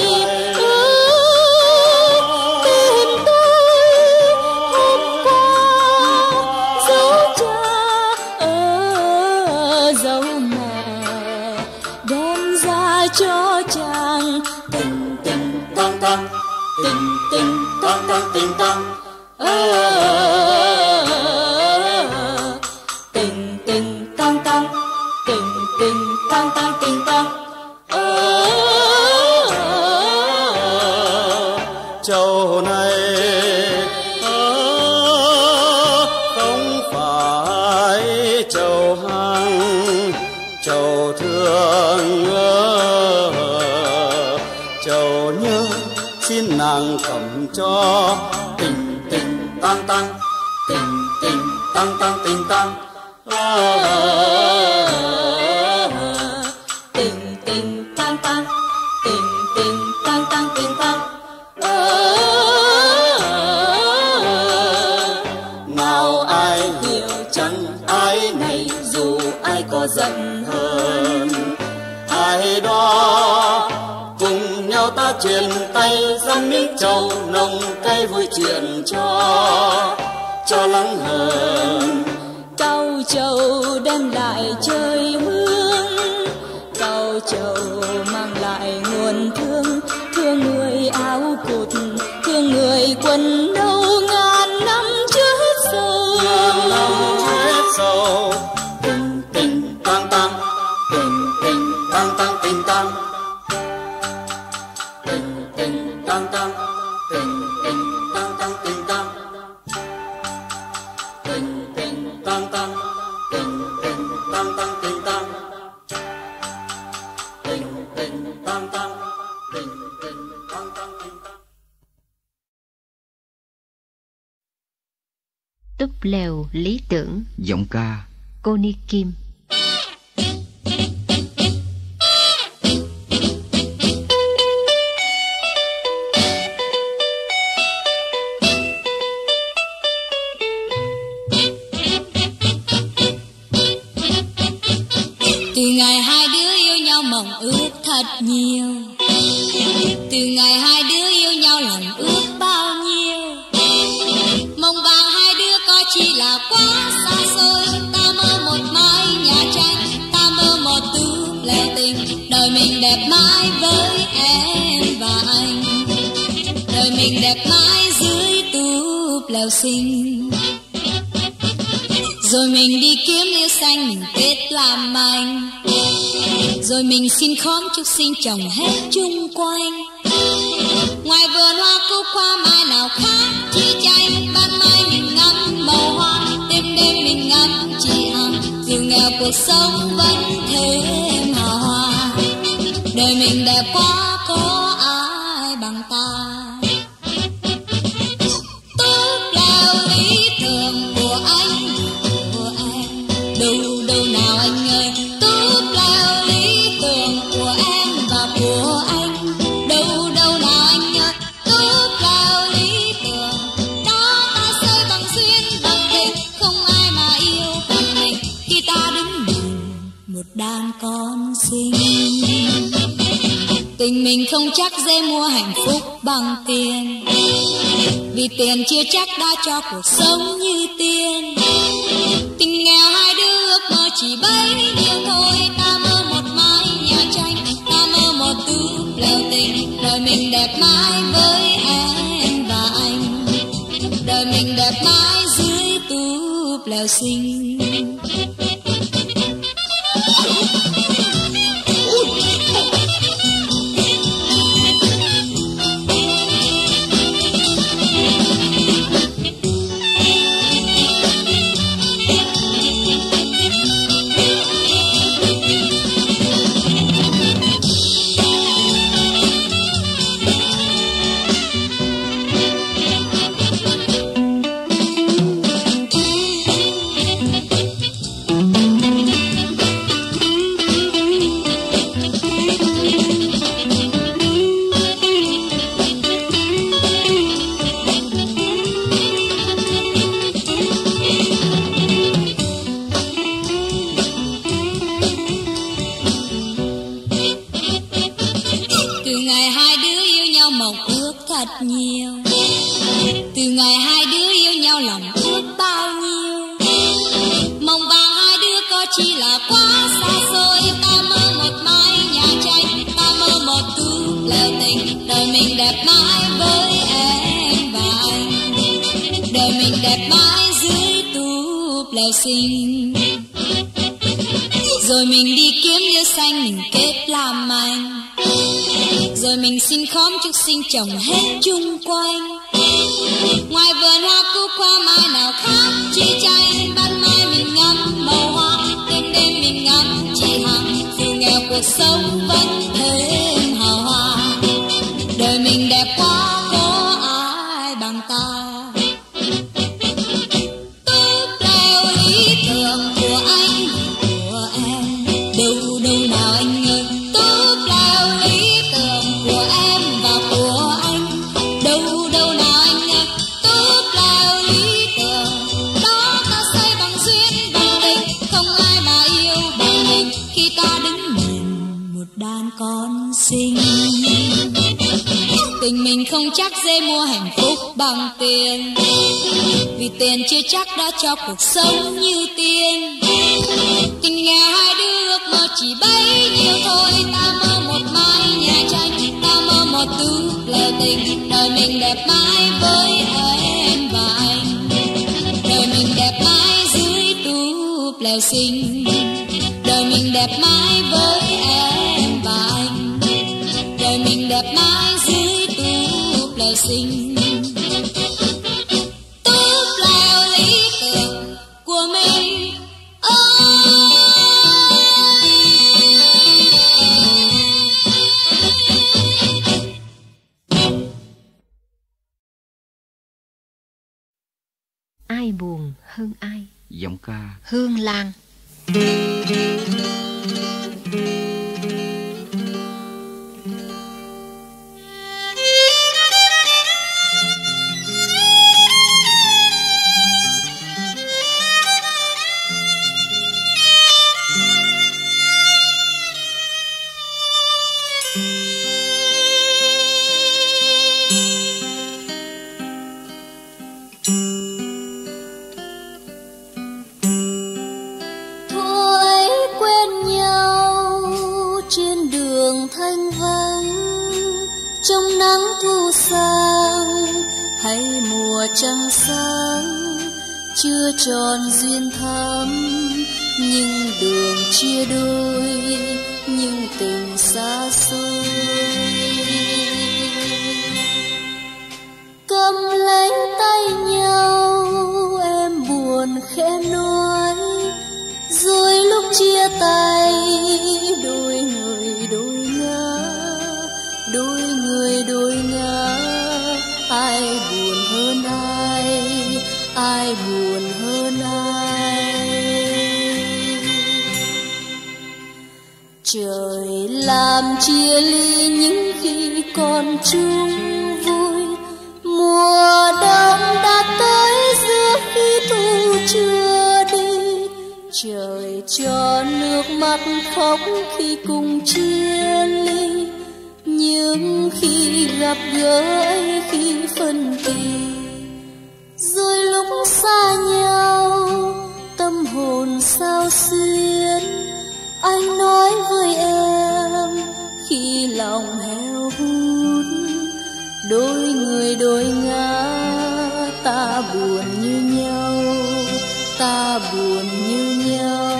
tìm tôi hôm qua, dấu cha dấu mẹ đem ra cho chàng. Tình tình Tăng tăng, tình tình tăng tăng, tình tăng. tình tình tăng tăng, tình tình tăng tăng, tình tăng. Trầu này không phải trầu hàng, trầu thương, trầu nhớ xin nàng cầm cho. Tình tình tăng tăng, tình tình tăng tăng, tình tăng. Tình tình tăng tăng, tình tình tăng tăng, tình tăng. Nào ai hiểu chẳng ai này, dù ai có giận hờn, ai đó cùng nhau ta truyền tay dâng miếng trầu nồng cay vui chuyện cho lắng hờn. Cau trầu đem lại trời hương, cau trầu mang lại nguồn thương. Thương người áo cụt, thương người quần đâu, ngàn năm chưa hết sầu. Ngàn năm chưa hết sầu. Tình tình tăng tăng, tình tình tăng tăng, tình tăng. Tình tình tăng tăng, tình tình tăng tăng, tình tăng. Tình tình tăng tăng, tình tình tăng tăng, tình tăng. Tình tình tăng tăng, tình tình tăng tăng, tình tăng. Túp lều lý tưởng. Giọng ca. Cô Ni Kim. nhau lòng ước bao nhiêu. Mộng vàng hai đứa có chỉ là quá xa xôi. Ta mơ một mái nhà tranh, ta mơ một túp lều tình. Đời mình đẹp mãi với em và anh, đời mình đẹp mãi dưới túp lều xinh. Rồi mình đi kiếm liễu xanh, mình kết làm anh. Rồi mình xin khóm chúc sinh trồng hết chung quanh. Ngoài vườn hoa cúc hoa mai nào khác chi tranh. Ban mai mình ngắm màu hoa, đêm đêm mình ngắm chị Hằng. Dù nghèo cuộc sống vẫn thêm hào hoa. Đời mình đẹp quá có ai bằng ta. Túp lều lý tưởng của anh, của em, đâu đâu nào anh ơi. Túp lều lý tưởng của em và của anh, đâu đâu nào anh ơi. Túp lều lý tưởng đó ta xây bằng duyên bằng tình. Không ai mà yêu bằng mình khi ta đứng nhìn một đàn con xinh. Tình mình không chắc dễ mua hạnh phúc bằng tiền, vì tiền chưa chắc đã cho cuộc sống như tiên. Tình nghèo hai đứa ước mơ chỉ bấy nhiêu thôi. Ta mơ một mái nhà tranh, ta mơ một túp lều tình. Đời mình đẹp mãi với em và anh, đời mình đẹp mãi dưới túp lều xinh. Nhiều từ ngày hai đứa yêu nhau lòng ước bao nhiêu. Mộng vàng hai đứa có chỉ là quá xa xôi. Ta mơ một mái nhà tranh, ta mơ một túp lều tình. Đời mình đẹp mãi với em và anh, đời mình đẹp mãi dưới túp lều xinh. Rồi mình đi kiếm liễu xanh, mình kết làm anh. Rồi mình xin khóm chúc sinh trồng hết chung quanh. Ngoài vườn hoa cúc hoa mai nào khác chi tranh. Ban mai mình ngắm màu hoa, đêm đêm mình ngắm chị Hằng. Dù nghèo cuộc sống vẫn thêm hào hoa. Đời mình đẹp quá có ai bằng ta. Túp lều lý tưởng của anh, của em, đâu đâu nào anh ơi. Túp lều lý tưởng của em và của anh, đâu đâu nào anh ơi. Túp lều lý tưởng đó ta xây bằng duyên bằng tình. Không ai mà yêu bằng mình khi ta đứng nhìn một đàn con xinh. Tình mình không chắc dễ mua hạnh phúc bằng tiền, vì tiền chưa chắc đã cho cuộc sống như tiên. Tình nghèo hai đứa ước mơ chỉ bấy nhiêu thôi. Ta mơ một mái nhà tranh, ta mơ một túp lều tình. Đời mình đẹp mãi với em và anh, đời mình đẹp mãi dưới túp lều xinh. Đời mình đẹp mãi với em và anh, đời mình đẹp mãi dưới túp lều xinh. Túp lều lý tưởng của mình Ai buồn hơn ai? Giọng ca Hương Lan. trăng sáng chưa tròn duyên thắm, nhưng đường chia đôi, nhưng tình xa xôi. Cầm lấy tay nhau em buồn khẽ nói, rồi lúc chia tay đôi người đôi ngã, đôi người đôi ngã. Ai buồn hơn ai buồn hơn ai. Trời làm chia ly những khi còn chung vui, mùa đông đã tới giữa khi thu chưa đi. Trời cho nước mắt khóc khi cùng chia ly, nhưng khi gặp gỡ ấy khi phân kỳ, rồi lúc xa nhau tâm hồn sao xuyến. Anh nói với em khi lòng heo hút, đôi người đôi ngã. Ta buồn như nhau, ta buồn như nhau.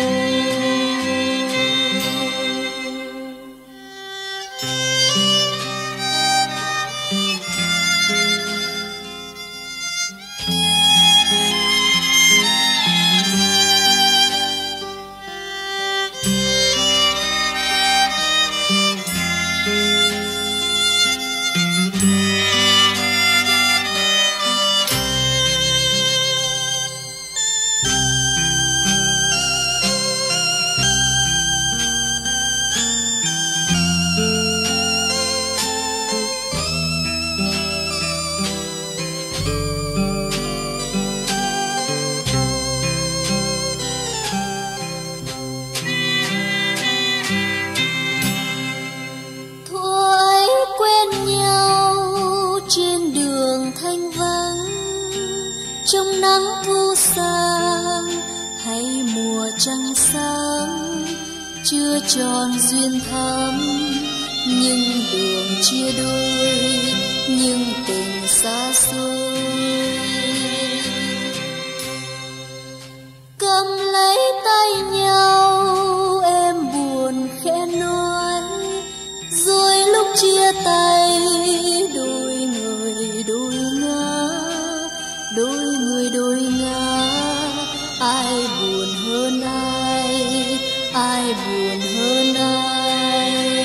Trong nắng thu sang hay mùa trăng sáng chưa tròn duyên thắm, nhưng đường chia đôi, nhưng tình xa xôi. Cầm lấy tay nhau em buồn khẽ nói, rồi lúc chia tay đôi người đôi ngã, đôi người đôi ngã. Ai buồn hơn ai buồn hơn ai.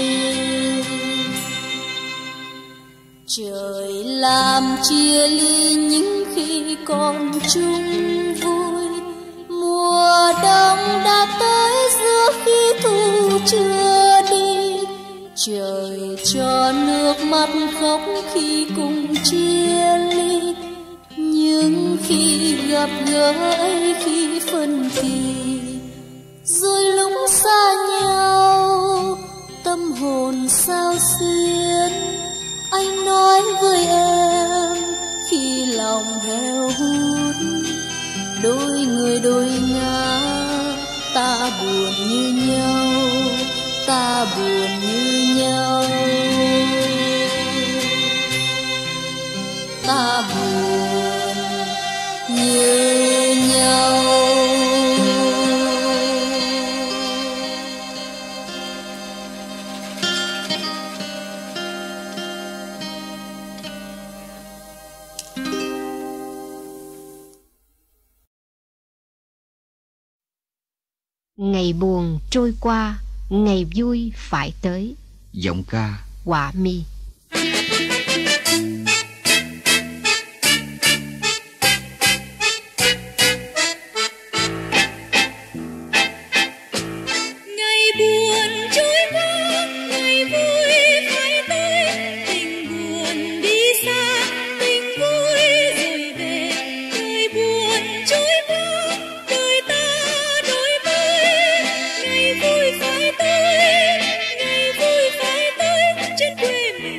Trời làm chia ly những khi còn chung vui, mùa đông đã tới giữa khi thu chưa đi. Trời cho nước mắt khóc khi cùng chia ly, nhưng khi gặp gỡ ấy khi phân kỳ, rồi lúc xa nhau tâm hồn sao xuyến. Anh nói với em khi lòng heo hút, đôi người đôi ngã. Ta buồn như nhau, ta buồn như nhau. Ta buồn như nhau. Ngày buồn trôi qua, ngày vui phải tới. Giọng ca Họa mi. Quê mình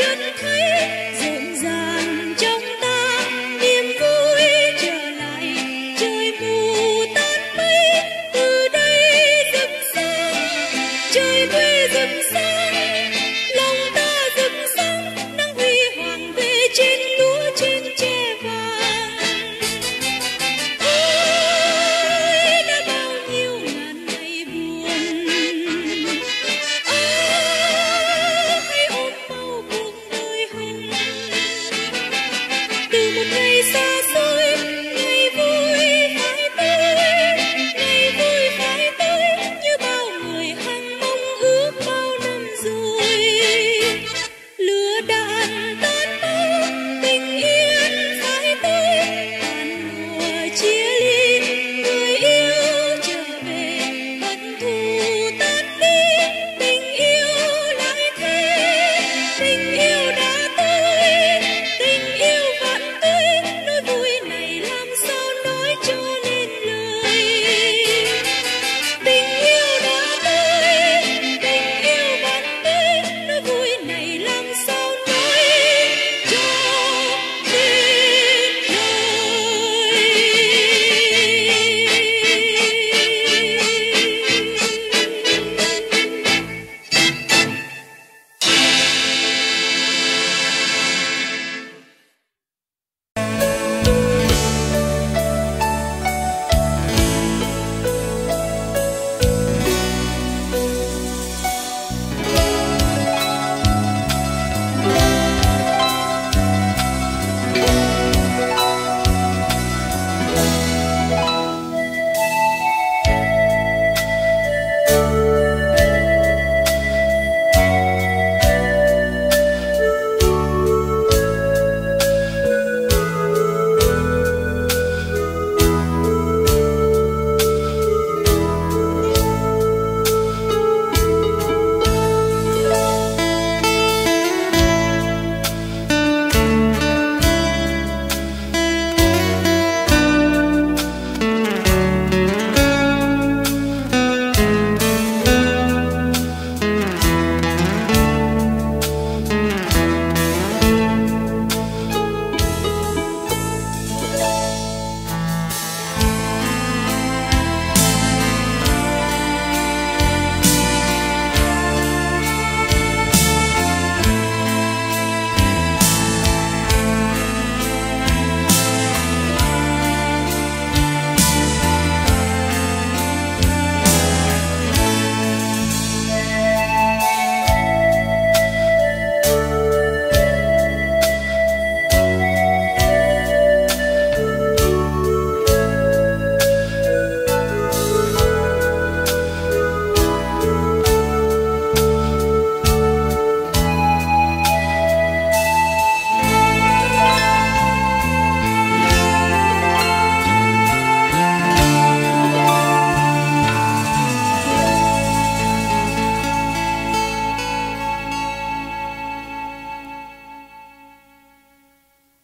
chợt thấy rộn ràng trong ta niềm vui trở lại, trời mù tan mây từ đây rực sáng, trời quê rực sáng, lòng ta rực sáng, nắng huy hoàng về trên lúa trên tre vàng. Ôi đã bao nhiêu ngàn ngày buồn, hãy ôm mau cuộc đời hồng. Từ một ngày xa xôi, ngày vui phải tới, ngày vui phải tới, như bao người hằng mong ước bao năm rồi. Lửa đạn